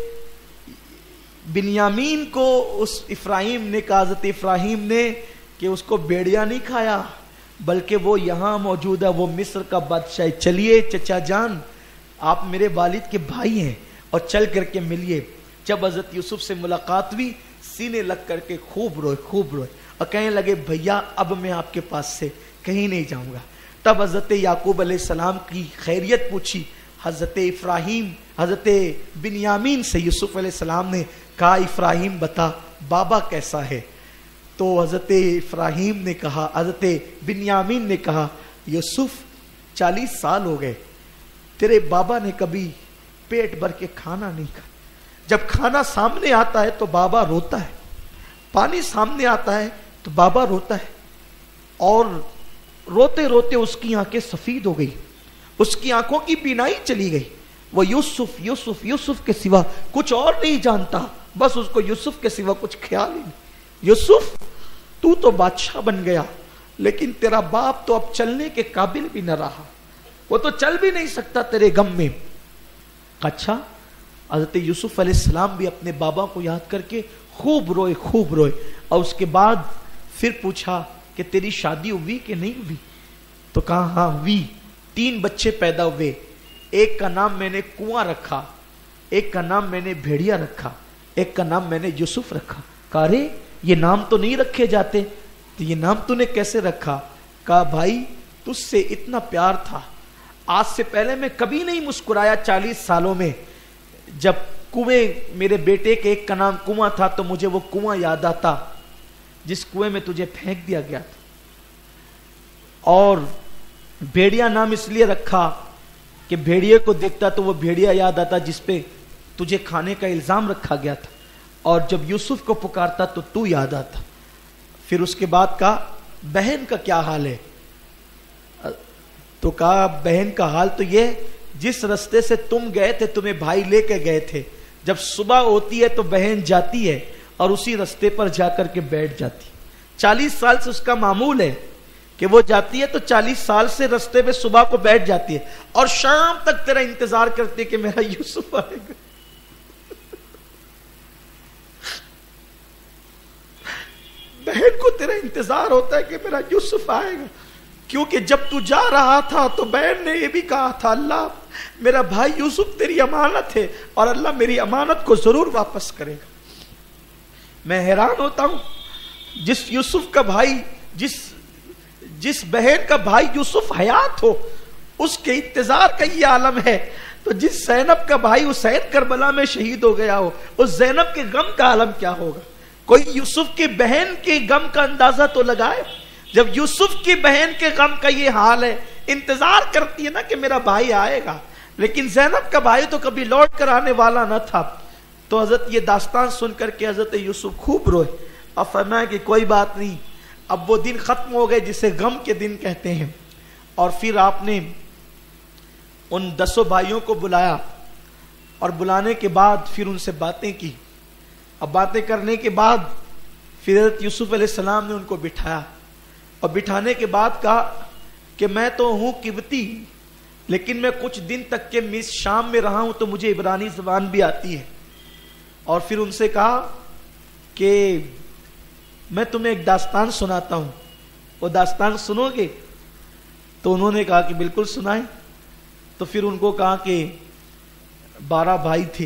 بنیامین کو اس افراہیم نے کہا, حضرت افراہیم نے, کہ اس کو بھیڑیاں نہیں کھایا بلکہ وہ یہاں موجود ہے, وہ مصر کا بادشاہ. چلیے چچا جان آپ میرے والد کے بھائی ہیں اور چل کر کے ملیے. جب حضرت یوسف سے ملاقات ہوئی سینے لگ کر کے خوب روئے اور کہنے لگے بھیا اب میں آپ کے پاس سے کہیں نہیں جاؤں گا. تب حضرت یعقوب علیہ السلام کی خیریت پوچھی حضرت بنیامین سے. یوسف علیہ السلام نے کہا افراہیم بتا بابا کیسا ہے؟ تو حضرت بنیامین نے کہا یوسف 40 سال ہو گئے, تیرے بابا نے کبھی پیٹ بھر کے کھانا نہیں کھایا. جب کھانا سامنے آتا ہے تو بابا روتا ہے, پانی سامنے آتا ہے تو بابا روتا ہے. اور روتے روتے اس کی آنکھیں سفید ہو گئی, اس کی آنکھوں کی بینائی چلی گئی. وہ یوسف یوسف یوسف کے سوا کچھ اور نہیں جانتا, بس اس کو یوسف کے سوا کچھ خیال ہی نہیں. یوسف تو تو بادشاہ بن گیا لیکن تیرا باپ تو اب چلنے کے قابل بھی نہ رہا, وہ تو چل بھی نہیں سکتا تیرے غم میں. اچھا حضرت یوسف علیہ السلام بھی اپنے بابا کو یاد کر کے خوب روئے. اور اس کے بعد پھر پوچھا کہ تیری شادی ہوئی کہ نہیں ہوئی؟ تو کہا ہاں ہوئی, 3 بچے پیدا ہوئے. ایک کا نام میں نے کنواں رکھا, ایک کا نام میں نے بھیڑیا رکھا, ایک کا نام میں نے یوسف رکھا. کہا رے یہ نام تو نہیں رکھے جاتے, تو یہ نام تو نے کیسے رکھا؟ کہا بھائی تجھ سے اتنا پیار تھا, آج سے پہلے میں کبھی نہیں مسکرایا 40 سالوں میں. جب کنویں میرے بیٹے کے ایک کا نام کنواں تھا تو مجھے وہ کنواں یاد آتا جس کنویں میں تجھے پھینک دیا گیا تھا. اور بھیڑیا نام اس لیے رکھا کہ بھیڑیے کو دیکھتا تو وہ بھیڑیا یاد آتا جس پہ تجھے کھانے کا الزام رکھا گیا تھا. اور جب یوسف کو پکارتا تو یاد آتا. پھر اس کے بعد کہا بہن کا کیا حال ہے؟ تو کہا بہن کا حال تو یہ, جس رستے سے تم گئے تھے تمہیں بھائی لے کے گئے تھے, جب صبح ہوتی ہے تو بہن جاتی ہے اور اسی رستے پر جا کر کے بیٹھ جاتی. 40 سال سے اس کا معمول ہے کہ وہ جاتی ہے تو 40 سال سے رستے پہ صبح کو بیٹھ جاتی ہے اور شام تک تیرا انتظار کرتی ہے کہ میرا یوسف آئے گا. بہن کو تیرا انتظار ہوتا ہے کہ میرا یوسف آئے گا, کیونکہ جب تو جا رہا تھا تو بہن نے یہ بھی کہا تھا اللہ میرا بھائی یوسف تیری امانت ہے اور اللہ میری امانت کو ضرور واپس کرے گا. میں حیران ہوتا ہوں جس یوسف کا بھائی جس بہن کا بھائی یوسف حیات ہو اس کے انتظار کا یہ عالم ہے, تو جس زینب کا بھائی حسین کربلا میں شہید ہو گیا ہو اس زینب کے غم کا عالم کیا ہوگا. کوئی یوسف کی بہن کے غم کا اندازہ تو لگائے. جب یوسف کی بہن کے غم کا یہ حال ہے, انتظار کرتی ہے نا کہ میرا بھائی آئے گا, لیکن زینب کا بھائی تو کبھی لوٹ کر آنے والا نہ تھا. تو حضرت یہ داستان سن کر کے حضرت یوسف خوب روئے. اب فرمایا کہ کوئی بات نہیں, اب وہ دن ختم ہو گئے جسے غم کے دن کہتے ہیں. اور پھر آپ نے ان 10 بھائیوں کو بلایا اور بلانے کے بعد پھر ان سے باتیں کی. اب باتیں کرنے کے بعد پھر حضرت یوسف علیہ السلام نے ان کو بٹھایا اور بٹھانے کے بعد کہا کہ میں تو ہوں قبطی, لیکن میں کچھ دن تک کے مصر شام میں رہا ہوں تو مجھے عبرانی زبان بھی آتی ہے. اور پھر ان سے کہا کہ میں تمہیں ایک داستان سناتا ہوں, وہ داستان سنو گے؟ تو انہوں نے کہا کہ بالکل سنائیں. تو پھر ان کو کہا کہ 12 بھائی تھے,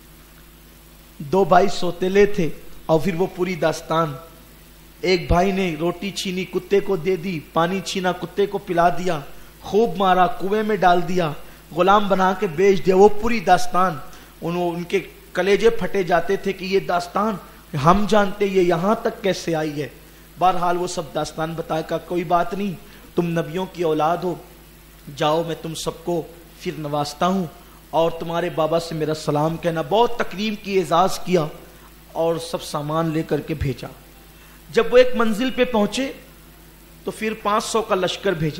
2 بھائی سوتیلے تھے, اور پھر وہ پوری داستان. ایک بھائی نے روٹی چھینی کتے کو دے دی, پانی چھینا کتے کو پلا دیا, خوب مارا, کنویں میں ڈال دیا, غلام بنا کے بیچ دیا. وہ پوری داستان. ان کے کلیجے پھٹے جاتے تھے کہ یہ داستان ہم جانتے یہ یہاں تک کیسے آئی ہے. بہرحال وہ سب داستان بتایا کہ کوئی بات نہیں, تم نبیوں کی اولاد ہو, جاؤ میں تم سب کو پھر نوازتا ہوں, اور تمہارے بابا سے میرا سلام کہنا. بہت تکریم کی, اعزاز کیا اور سب سامان لے کر کے بھیجا. جب وہ ایک منزل پہ پہنچے تو پھر 500 کا لشکر بھیجا.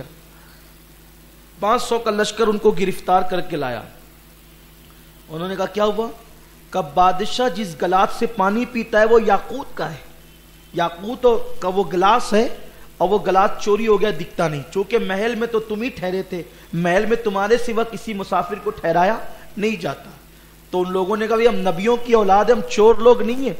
500 کا لشکر ان کو گرفتار کر کے لایا. انہوں نے کہا کیا ہوا؟ کہ بادشاہ جس گلاس سے پانی پیتا ہے وہ یاقوت کا ہے, یاقوت کا وہ گلاس ہے, اور وہ گلاس چوری ہو گیا, دکھتا نہیں. چونکہ محل میں تو تم ہی ٹھہرے تھے, محل میں تمہارے سوا کسی مسافر کو ٹھہرایا نہیں جاتا. تو ان لوگوں نے کہا ہم نبیوں کی اولاد ہیں, ہم چور لوگ نہیں ہیں,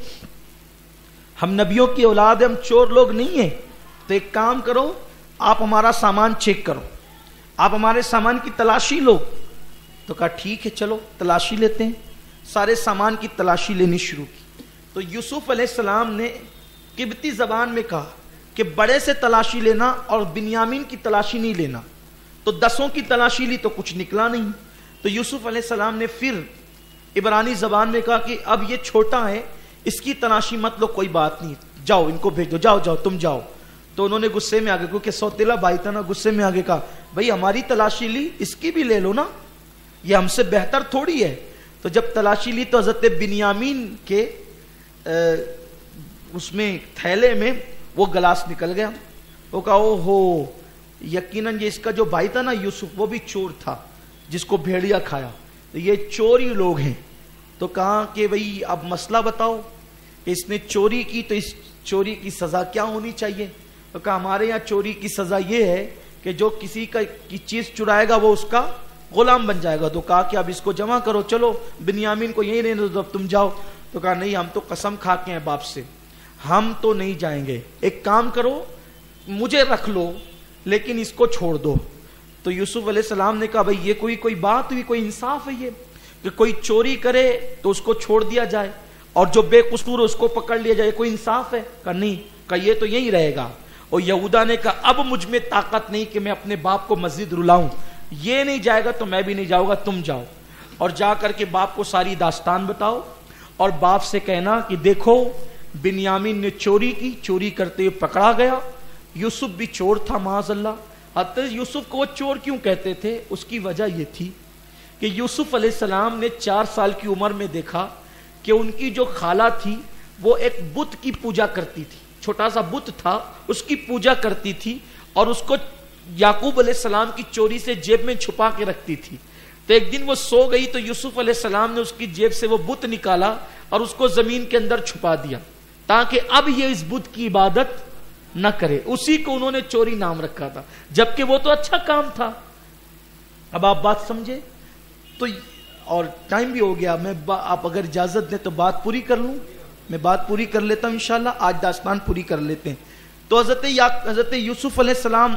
ہم نبیوں کی اولاد ہیں, ہم چور لوگ نہیں ہیں. تو ایک کام کرو, آپ ہمارا سامان چیک کرو, آپ ہمارے سامان کی تلاشی لو. تو کہا ٹھیک ہے چلو تلاشی لیتے ہیں. سارے سامان کی تلاشی لینی شروع کی. تو یوسف علیہ السلام نے قبطی زبان میں کہا کہ بڑے سے تلاشی لینا اور بنیامین کی تلاشی نہیں لینا. تو 10 کی تلاشی لی تو کچھ نکلا نہیں. تو یوسف علیہ السلام نے پھر عبرانی زبان میں کہا کہ اب یہ چھوٹا ہے, اس کی تلاشی مت لو, کوئی بات نہیں, جاؤ ان کو بھیجو, جاؤ جاؤ تم جاؤ. تو انہوں نے غصے میں آگے, کیونکہ سوتیلا بھائی تھا نا, غصے میں آگے کہا بھائی ہماری تلاشی لی, اس کی بھی لے لو نا, یہ ہم سے بہتر تھوڑی ہے. تو جب تلاشی لی تو حضرت بنیامین کے اس میں تھیلے میں وہ گلاس نکل گیا. وہ کہا او ہو, یقیناً یہ اس کا جو بھائی تھا نا یوسف, وہ بھی چور تھا جس کو بھیڑیا کھایا, تو یہ چوری لوگ ہیں. تو کہا کہ بھئی اب مسئلہ بتاؤ, اس نے چوری کی تو اس چوری کی سزا کیا ہونی چاہیے؟ تو کہا ہمارے یہاں چوری کی سزا یہ ہے کہ جو کسی کی چیز چرائے گا وہ اس کا غلام بن جائے گا. تو کہا کہ اب اس کو جمع کرو, چلو بنیامین کو یہی رہنے دو, تم جاؤ. تو کہا نہیں, ہم تو قسم کھا کے ہیں باپ سے, ہم تو نہیں جائیں گے. ایک کام کرو, مجھے رکھ لو لیکن اس کو چھوڑ دو. تو یوسف علیہ السلام نے کہا بھئی یہ کوئی بات ہوئی, کوئی انصاف ہے یہ کہ کوئی چوری کرے تو اس کو چھوڑ دیا جائے اور جو بے قصور اس کو پکڑ لیا جائے, کوئی انصاف ہے؟ کہا نہیں. کہا یہ تو یہی رہے گا. اور یہودا نے کہا اب مجھ میں طاقت نہیں کہ میں اپنے باپ کو مزید رلاؤں, یہ نہیں جائے گا تو میں بھی نہیں جاؤں گا, تم جاؤ. اور جا کر کے باپ کو ساری داستان بتاؤ اور باپ سے کہنا کہ دیکھو بنیامین نے چوری کی, چوری کرتے ہوئے پکڑا گیا, یوسف بھی چور تھا معاذ اللہ. حضرت یوسف کو وہ چور کیوں کہتے تھے؟ اس کی وجہ یہ تھی کہ یوسف علیہ السلام نے 4 سال کی عمر میں دیکھا کہ ان کی جو خالہ تھی وہ ایک بت کی پوجا کرتی تھی, چھوٹا سا بت تھا, اس کی پوجا کرتی تھی اور اس کو یعقوب علیہ السلام کی چوری سے جیب میں چھپا کے رکھتی تھی. تو ایک دن وہ سو گئی تو یوسف علیہ السلام نے اس کی جیب سے وہ بت نکالا اور اس کو زمین کے اندر چھپا دیا تاکہ اب یہ اس بت کی عبادت نہ کرے. اسی کو انہوں نے چوری نام رکھا تھا, جبکہ وہ تو اچھا کام تھا. اب آپ بات سمجھے؟ تو اور ٹائم بھی ہو گیا, میں آپ اگر اجازت دیں تو بات پوری کر لوں, میں بات پوری کر لیتا ہوں انشاءاللہ. آج داستان پوری کر لیتے ہیں. تو حضرت یوسف علیہ السلام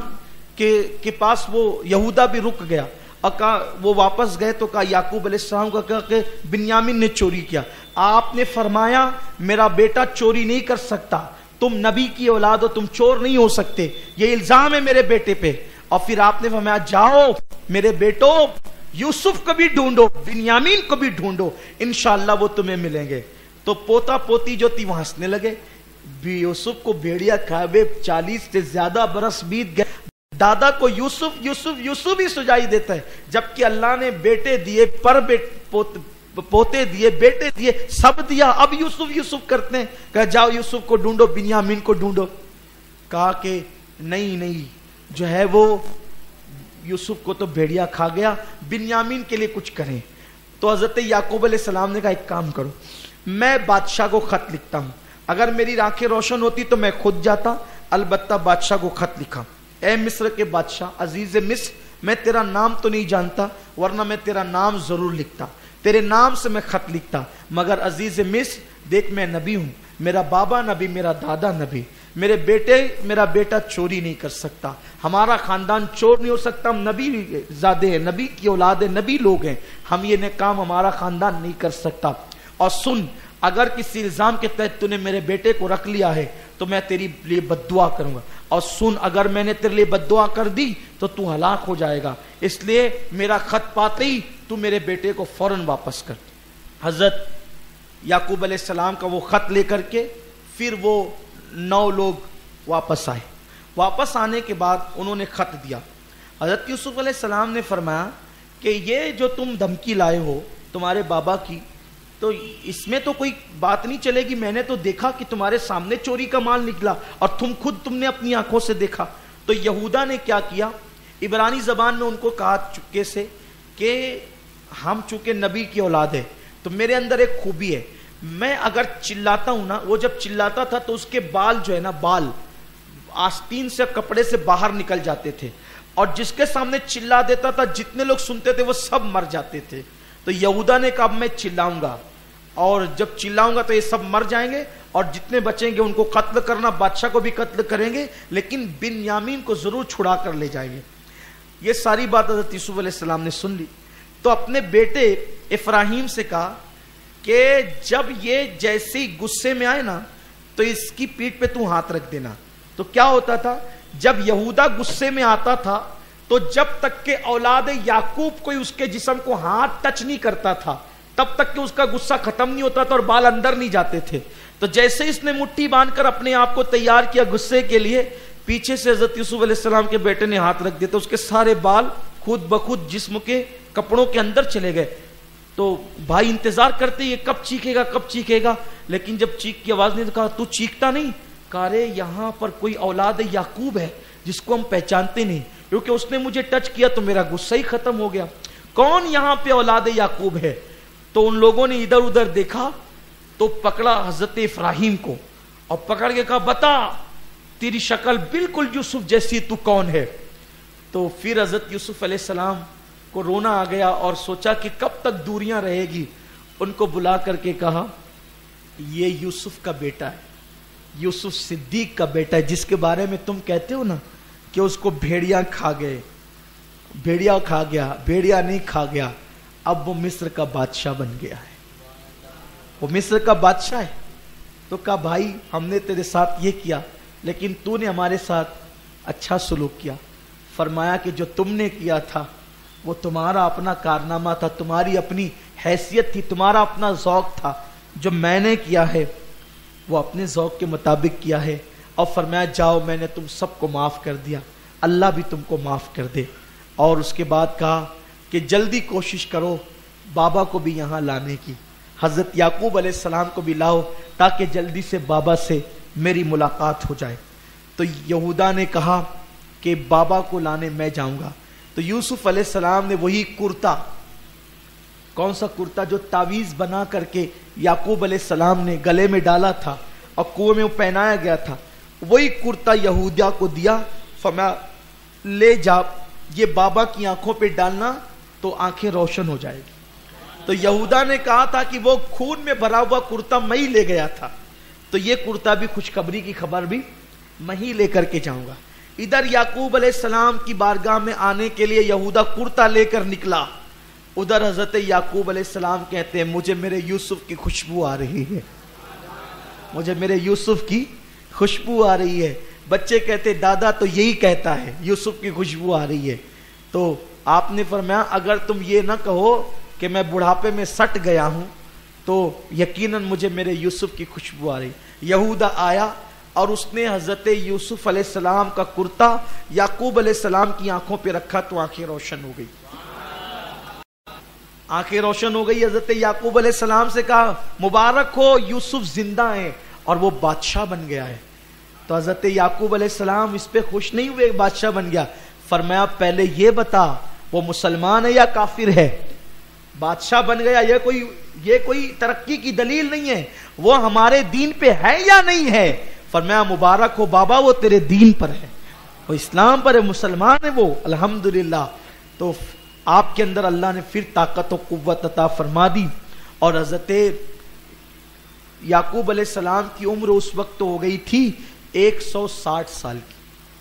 کے پاس وہ یہودا بھی رک گیا اور کہا, وہ واپس گئے تو کہا یعقوب علیہ السلام کو کہا کہ بنیامین نے چوری کیا. آپ نے فرمایا میرا بیٹا چوری نہیں کر سکتا, تم نبی کی اولاد ہو, تم چور نہیں ہو سکتے, یہ الزام ہے میرے بیٹے پہ. اور پھر آپ نے فرمایا جاؤ میرے بیٹو, یوسف کو بھی ڈھونڈو, بنیامین کو بھی ڈھونڈو, انشاءاللہ وہ تمہیں ملیں گے. تو پوتا پوتی جو تھی وہ ہنسنے لگے. بھی یوسف کو بھیڑیا کھائے 40 سے زیادہ برس بیت گئے, دادا کو یوسف یوسف یوسف ہی سجائی دیتا ہے، جبکہ اللہ نے بیٹے دیے، پوتے دیے، بیٹے دیے، سب دیا، اب یوسف یوسف کرتے ہیں. کہا جاؤ یوسف کو ڈھونڈو، بنیامین کو ڈھونڈو. کہا کہ نہیں جو ہے وہ یوسف کو تو بھیڑیا کھا گیا، بنیامین کے لیے کچھ کریں. تو حضرت یعقوب علیہ السلام نے کہا ایک کام کرو، میں بادشاہ کو خط لکھتا ہوں، اگر میری آنکھیں روشن ہوتی تو میں خود جاتا، البتہ بادشاہ کو خط لکھا. اے مصر کے بادشاہ، عزیز مصر، میں تیرا نام تو نہیں جانتا، ورنہ میں تیرا نام ضرور لکھتا، تیرے نام سے میں خط لکھتا، مگر عزیز مصر دیکھ میں نبی ہوں، میرا بابا نبی، میرا دادا نبی، میرا بیٹا چوری نہیں کر سکتا، ہمارا خاندان چور نہیں ہو سکتا، ہم نبی زادے ہیں، نبی کی اولاد ہیں، نبی لوگ ہیں، ہم یہ کام ہمارا خاندان نہیں کر سکتا. اور سن، اگر کسی الزام کے تحت تو نے میرے بیٹے کو رکھ لیا ہے تو میں تیری لیے بد دعا کروں گا، اور سن، اگر میں نے تیرے لیے بد دعا کر دی تو ہلاک ہو جائے گا، اس لیے میرا خط پاتے ہی تو میرے بیٹے کو فوراً واپس کر. حضرت یعقوب علیہ السلام کا وہ خط لے کر کے پھر وہ 9 لوگ واپس آئے. واپس آنے کے بعد انہوں نے خط دیا. حضرت یوسف علیہ السلام نے فرمایا کہ یہ جو تم دھمکی لائے ہو تمہارے بابا کی، تو اس میں تو کوئی بات نہیں چلے گی، میں نے تو دیکھا کہ تمہارے سامنے چوری کا مال نکلا اور تم نے اپنی آنکھوں سے دیکھا. تو یہودا نے کیا کیا، عبرانی زبان میں ان کو کہا چکے سے کہ ہم چونکہ نبی کی اولاد ہے تو میرے اندر ایک خوبی ہے، میں اگر چلاتا ہوں نا، وہ جب چلاتا تھا تو اس کے بال جو ہے نا، بال آستین سے کپڑے سے باہر نکل جاتے تھے، اور جس کے سامنے چلا دیتا تھا جتنے لوگ سنتے تھے وہ سب مر جاتے تھے. تو یہودا نے کہا اب میں چلاؤں گا، اور جب چلاؤں گا تو یہ سب مر جائیں گے، اور جتنے بچیں گے ان کو قتل کرنا، بادشاہ کو بھی قتل کریں گے، لیکن بنیامین کو ضرور چھڑا کر لے جائیں گے. یہ ساری بات حضرت یوسف علیہ السلام نے سن لی، تو اپنے بیٹے افراہیم سے کہا کہ جب یہ جیسے غصے میں آئے نا تو اس کی پیٹھ پہ تو ہاتھ رکھ دینا. تو کیا ہوتا تھا، جب یہودا غصے میں آتا تھا تو جب تک کہ اولاد یعقوب کوئی اس کے جسم کو ہاتھ ٹچ نہیں کرتا تھا تب تک کہ اس کا غصہ ختم نہیں ہوتا تھا اور بال اندر نہیں جاتے تھے. تو جیسے اس نے مٹھی باندھ کر اپنے آپ کو تیار کیا غصے کے لیے، پیچھے سے حضرت یوسف علیہ السلام کے بیٹے نے ہاتھ رکھ دیا تو اس کے سارے بال خود بخود جسم کے کپڑوں کے اندر چلے گئے. تو بھائی انتظار کرتے یہ کب چیخے گا، لیکن جب چیخ کی آواز نہیں تو کہا تو چیختا نہیں، کہا رے یہاں پر کوئی اولاد یعقوب ہے جس کو ہم پہچانتے نہیں، کیونکہ اس نے مجھے ٹچ کیا تو میرا غصہ ہی ختم ہو گیا، کون یہاں پہ اولاد یعقوب ہے. تو ان لوگوں نے ادھر ادھر دیکھا تو پکڑا حضرت ابراہیم کو اور پکڑ کے کہا بتا تیری شکل بالکل یوسف جیسی، تو کون ہے. تو پھر حضرت یوسف علیہ السلام کو رونا آ گیا اور سوچا کہ کب تک دوریاں رہے گی. ان کو بلا کر کے کہا یہ یوسف کا بیٹا ہے، یوسف صدیق کا بیٹا ہے، جس کے بارے میں تم کہتے ہو نا کہ اس کو بھیڑیا کھا گیا، بھیڑیا نہیں کھا گیا، اب وہ مصر کا بادشاہ بن گیا ہے، وہ مصر کا بادشاہ ہے. تو کہا بھائی ہم نے تیرے ساتھ یہ کیا لیکن تو نے ہمارے ساتھ اچھا سلوک کیا. فرمایا کہ جو تم نے کیا تھا وہ تمہارا اپنا کارنامہ تھا، تمہاری اپنی حیثیت تھی، تمہارا اپنا ذوق تھا. جو میں نے کیا ہے وہ اپنے ذوق کے مطابق کیا ہے. اور فرمایا جاؤ میں نے تم سب کو معاف کر دیا، اللہ بھی تم کو معاف کر دے. اور اس کے بعد کہا کہ جلدی کوشش کرو بابا کو بھی یہاں لانے کی، حضرت یعقوب علیہ السلام کو بھی لاؤ تاکہ جلدی سے بابا سے میری ملاقات ہو جائے. تو یہودا نے کہا کہ بابا کو لانے میں جاؤں گا. تو یوسف علیہ السلام نے وہی کرتا، کون سا کرتا جو تعویذ بنا کر کے یعقوب علیہ السلام نے گلے میں ڈالا تھا اور کنویں میں پہنایا گیا تھا، وہی کرتا یہودیا کو دیا. فرمایا لے جا، یہ بابا کی آنکھوں پہ ڈالنا تو آنکھیں روشن ہو جائے گی. تو یہودا نے کہا تھا کہ وہ خون میں بھرا ہوا کرتا میں ہی لے گیا تھا، تو یہ کرتا بھی خوشخبری کی خبر بھی میں ہی لے کر کے جاؤں گا. ادھر یعقوب علیہ السلام کی بارگاہ میں آنے کے لیے یہودا کرتا لے کر نکلا، ادھر حضرت یعقوب علیہ السلام کہتے ہیں مجھے میرے یوسف کی خوشبو آ رہی ہے، مجھے میرے یوسف کی خوشبو آ رہی ہے. بچے کہتے دادا تو یہی کہتا ہے یوسف کی خوشبو آ رہی ہے. تو آپ نے فرمایا اگر تم یہ نہ کہو کہ میں بڑھاپے میں سٹ گیا ہوں تو یقیناً مجھے میرے یوسف کی خوشبو آ رہی. یہودا آیا اور اس نے حضرت یوسف علیہ السلام کا کرتا یعقوب علیہ السلام کی آنکھوں پہ رکھا تو آنکھیں روشن ہو گئی. آنکھیں روشن ہو گئی. حضرت یعقوب علیہ السلام سے کہا مبارک ہو یوسف زندہ ہے اور وہ بادشاہ بن گیا ہے. تو حضرت یعقوب علیہ السلام اس پہ خوش نہیں ہوئے بادشاہ بن گیا. فرمایا پہلے یہ بتا وہ مسلمان ہے یا کافر ہے؟ بادشاہ بن گیا یہ کوئی ترقی کی دلیل نہیں ہے. وہ ہمارے دین پہ ہے یا نہیں ہے؟ فرمایا مبارک ہو بابا وہ تیرے دین پر ہے, وہ اسلام پر ہے, مسلمان ہے وہ, الحمدللہ. تو آپ کے اندر اللہ نے پھر طاقت و قوت عطا فرما دی. اور حضرت یعقوب علیہ السلام کی عمر اس وقت ہو گئی تھی 160 سال کی.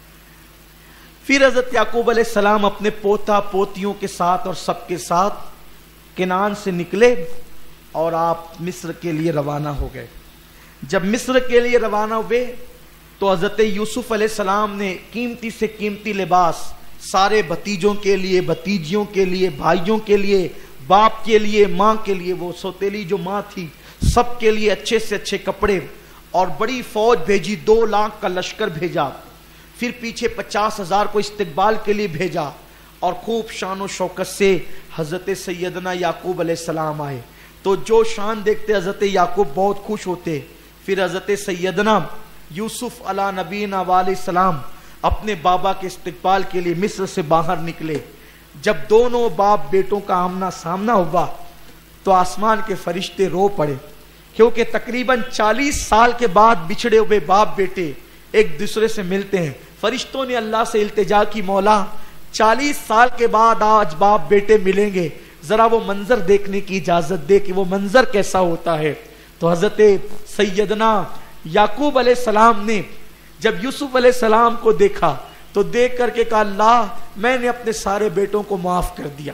پھر حضرت یعقوب علیہ السلام اپنے پوتا پوتیوں کے ساتھ اور سب کے ساتھ کنعان سے نکلے اور آپ مصر کے لیے روانہ ہو گئے. جب مصر کے لیے روانہ ہوئے تو حضرت یوسف علیہ السلام نے قیمتی سے قیمتی لباس سارے بھتیجوں کے لیے, بھتیجیوں کے لیے, بھائیوں کے لیے, باپ کے لیے, ماں کے لیے, وہ سوتیلی جو ماں تھی سب کے لیے اچھے سے اچھے کپڑے اور بڑی فوج بھیجی. 2 لاکھ کا لشکر بھیجا. پھر پیچھے 50,000 کو استقبال کے لیے بھیجا اور خوب شان و شوکت سے حضرت سیدنا یعقوب علیہ السلام آئے. تو جو شان دیکھتے حضرت یعقوب بہت خوش ہوتے. پھر حضرت سیدنا یوسف علیہ نبینا علیہ السلام اپنے بابا کے استقبال کے لیے مصر سے باہر نکلے. جب دونوں باپ بیٹوں کا آمنا سامنا ہوا تو آسمان کے فرشتے رو پڑے, کیونکہ تقریباً 40 سال کے بعد بچھڑے ہوئے باپ بیٹے ایک دوسرے سے ملتے ہیں. فرشتوں نے اللہ سے التجا کی مولا 40 سال کے بعد آج باپ بیٹے ملیں گے, ذرا وہ منظر دیکھنے کی اجازت دے کہ وہ منظر کیسا ہوتا ہے. تو حضرت سیدنا یعقوب علیہ السلام نے جب یوسف علیہ السلام کو دیکھا تو دیکھ کر کے کہا اللہ میں نے اپنے سارے بیٹوں کو معاف کر دیا.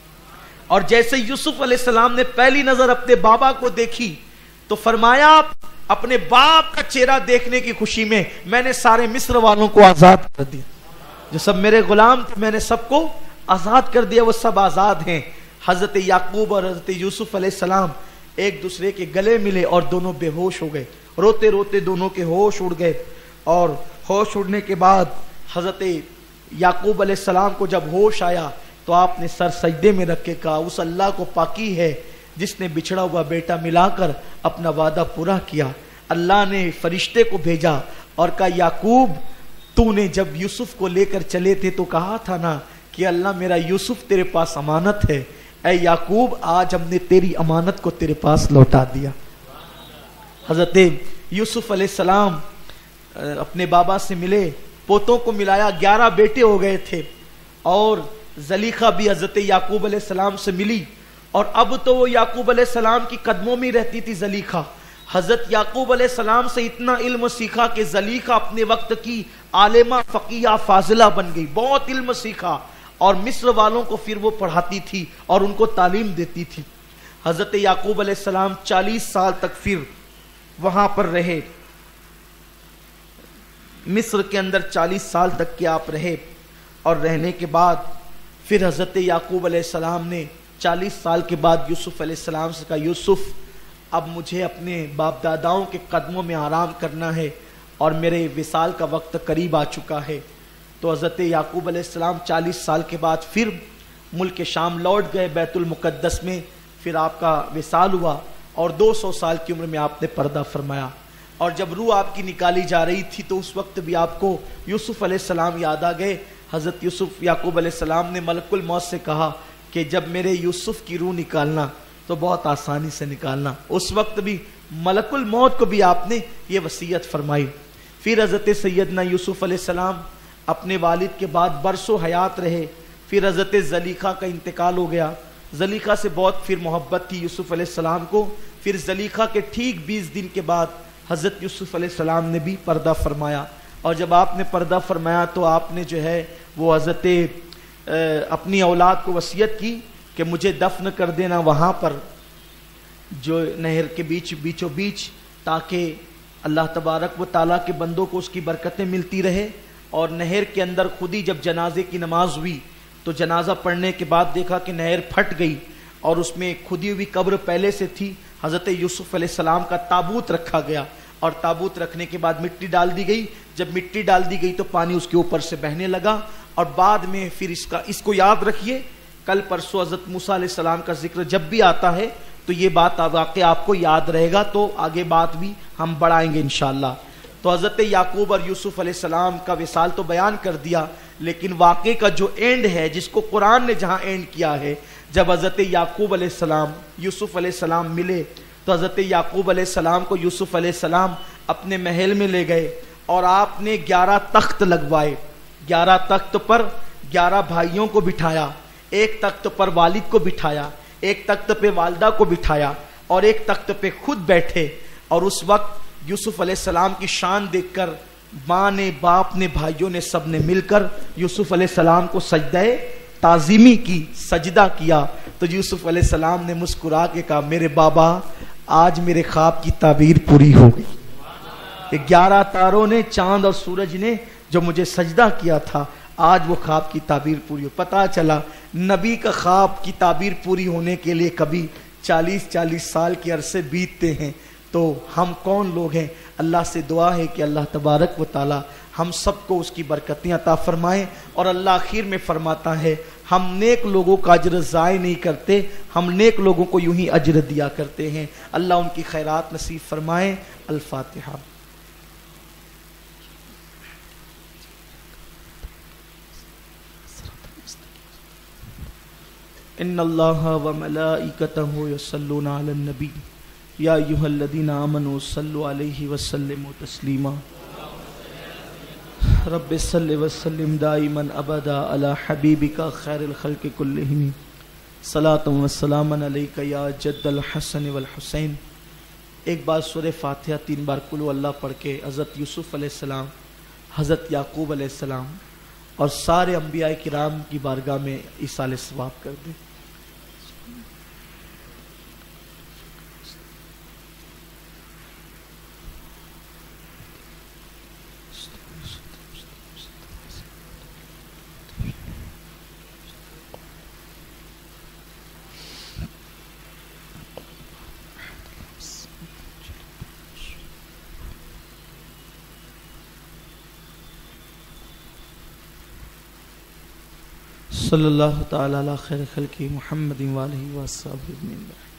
اور جیسے یوسف علیہ السلام نے پہلی نظر اپنے بابا کو دیکھی تو فرمایا اپنے باپ کا چہرہ دیکھنے کی خوشی میں نے سارے مصر والوں کو آزاد کر دیا. جو سب میرے غلام تھے میں نے سب کو آزاد کر دیا, وہ سب آزاد ہیں. حضرت یعقوب اور حضرت یوسف علیہ السلام ایک دوسرے کے گلے ملے اور دونوں بے ہوش ہو گئے. روتے روتے دونوں کے ہوش اڑ گئے. اور ہوش اڑنے کے بعد حضرت یعقوب علیہ السلام کو جب ہوش آیا تو آپ نے سر سجدے میں رکھ کے کہا اس اللہ کو پاکی ہے جس نے بچھڑا ہوا بیٹا ملا کر اپنا وعدہ پورا کیا. اللہ نے فرشتے کو بھیجا اور کہا یعقوب تو نے جب یوسف کو لے کر چلے تھے تو کہا تھا نا کہ اللہ میرا یوسف تیرے پاس امانت ہے. اے یعقوب آج ہم نے تیری امانت کو تیرے پاس لوٹا دیا. حضرت یوسف علیہ السلام اپنے بابا سے ملے, پوتوں کو ملایا, 11 بیٹے ہو گئے تھے. اور زلیخا بھی حضرت یعقوب علیہ السلام سے ملی اور اب تو وہ یعقوب علیہ السلام کی قدموں میں رہتی تھی زلیخا. حضرت یعقوب علیہ السلام سے اتنا علم سیکھا کہ زلیخا اپنے وقت کی عالمہ فقیہ فاضلہ بن گئی, بہت علم سیکھا اور مصر والوں کو پھر وہ پڑھاتی تھی اور ان کو تعلیم دیتی تھی. حضرت یعقوب علیہ السلام 40 سال تک پھر وہاں پر رہے, مصر کے اندر 40 سال تک کے آپ رہے. اور رہنے کے بعد پھر حضرت یعقوب علیہ السلام نے 40 سال کے بعد یوسف علیہ السلام سے کہا یوسف اب مجھے اپنے باپ داداؤں کے قدموں میں آرام کرنا ہے اور میرے وصال کا وقت قریب آ چکا ہے. تو حضرت یعقوب علیہ السلام 40 سال کے بعد پھر ملک شام لوٹ گئے, بیت المقدس میں پھر آپ کا وصال ہوا اور 200 سال کی عمر میں آپ نے پردہ فرمایا. اور جب روح آپ کی نکالی جا رہی تھی تو اس وقت بھی آپ کو یوسف علیہ السلام یاد آ گئے. حضرت یوسف یعقوب علیہ السلام نے ملک الموت سے کہا کہ جب میرے یوسف کی روح نکالنا تو بہت آسانی سے نکالنا. اس وقت بھی ملک الموت کو بھی آپ نے یہ وصیت فرمائی. پھر حضرت سیدنا یوسف علیہ السلام اپنے والد کے بعد برسوں حیات رہے. پھر حضرت زلیخا کا انتقال ہو گیا. زلیخا سے بہت پھر محبت تھی یوسف علیہ السلام کو. پھر زلیخا کے ٹھیک 20 دن کے بعد حضرت یوسف علیہ السلام نے بھی پردہ فرمایا. اور جب آپ نے پردہ فرمایا تو آپ نے جو ہے وہ حضرت اپنی اولاد کو وصیت کی کہ مجھے دفن کر دینا وہاں پر جو نہر کے بیچوں بیچ, تاکہ اللہ تبارک و تعالیٰ کے بندوں کو اس کی برکتیں ملتی رہے. اور نہر کے اندر خود ہی جب جنازے کی نماز ہوئی تو جنازہ پڑھنے کے بعد دیکھا کہ نہر پھٹ گئی اور اس میں کھدی ہوئی قبر پہلے سے تھی. حضرت یوسف علیہ السلام کا تابوت رکھا گیا اور تابوت رکھنے کے بعد مٹی ڈال دی گئی. جب مٹی ڈال دی گئی تو پانی اس کے اوپر سے بہنے لگا. اور بعد میں پھر اس کو یاد رکھیے, کل پرسوں حضرت موسیٰ علیہ السلام کا ذکر جب بھی آتا ہے تو یہ بات واقع آپ کو یاد رہے گا, تو آگے بات بھی ہم بڑھائیں گے انشاءاللہ. تو حضرت یعقوب اور یوسف علیہ السلام کا وصال تو بیان کر دیا, لیکن واقعے کا جو اینڈ ہے, جس کو قرآن نے جہاں اینڈ کیا ہے, جب حضرت یعقوب علیہ السلام یوسف علیہ السلام ملے تو حضرت یعقوب علیہ السلام کو یوسف علیہ السلام اپنے محل میں لے گئے اور آپ نے 11 تخت لگوائے. 11 تخت پر 11 بھائیوں کو بٹھایا, ایک تخت پر والد کو بٹھایا, ایک تخت پہ والدہ کو بٹھایا اور ایک تخت پہ خود بیٹھے. اور اس وقت یوسف علیہ السلام کی شان دیکھ کر ماں نے, باپ نے, بھائیوں نے, سب نے مل کر یوسف علیہ السلام کو سجدہ تعظیمی کی, سجدہ کیا. تو یوسف علیہ السلام نے مسکرا کے کہا, میرے بابا آج میرے خواب کی تعبیر پوری ہو گئی. 11 تاروں نے, چاند اور سورج نے جو مجھے سجدہ کیا تھا, آج وہ خواب کی تعبیر پوری ہو. پتہ چلا نبی کا خواب کی تعبیر پوری ہونے کے لیے کبھی 40 سال کے عرصے بیتتے ہیں. تو ہم کون لوگ ہیں؟ اللہ سے دعا ہے کہ اللہ تبارک و تعالی ہم سب کو اس کی برکتیں عطا فرمائیں. اور اللہ آخر میں فرماتا ہے, ہم نیک لوگوں کا اجر ضائع نہیں کرتے, ہم نیک لوگوں کو یوں ہی اجر دیا کرتے ہیں. اللہ ان کی خیرات نصیب فرمائے. الفاتحہ. ان اللہ وملائکتہ یصلون علی النبی یا ایھا الذین آمنوا صلوا علیہ وسلموا تسلیما. رب صل وسلم دائما ابدا علی حبیبک خیر الخلق کلہم صلاۃ و سلاما علیک یا جد الحسن والحسین. ایک بار سورہ فاتحہ 3 بار قل اللہ پڑھ کے حضرت یوسف علیہ السلام, حضرت یعقوب علیہ السلام اور سارے انبیاء کرام کی بارگاہ میں ایصال ثواب کر دیں. صلی اللہ تعالی علی خیر خلقہ محمد و آلہ و اصحابہ اجمعین.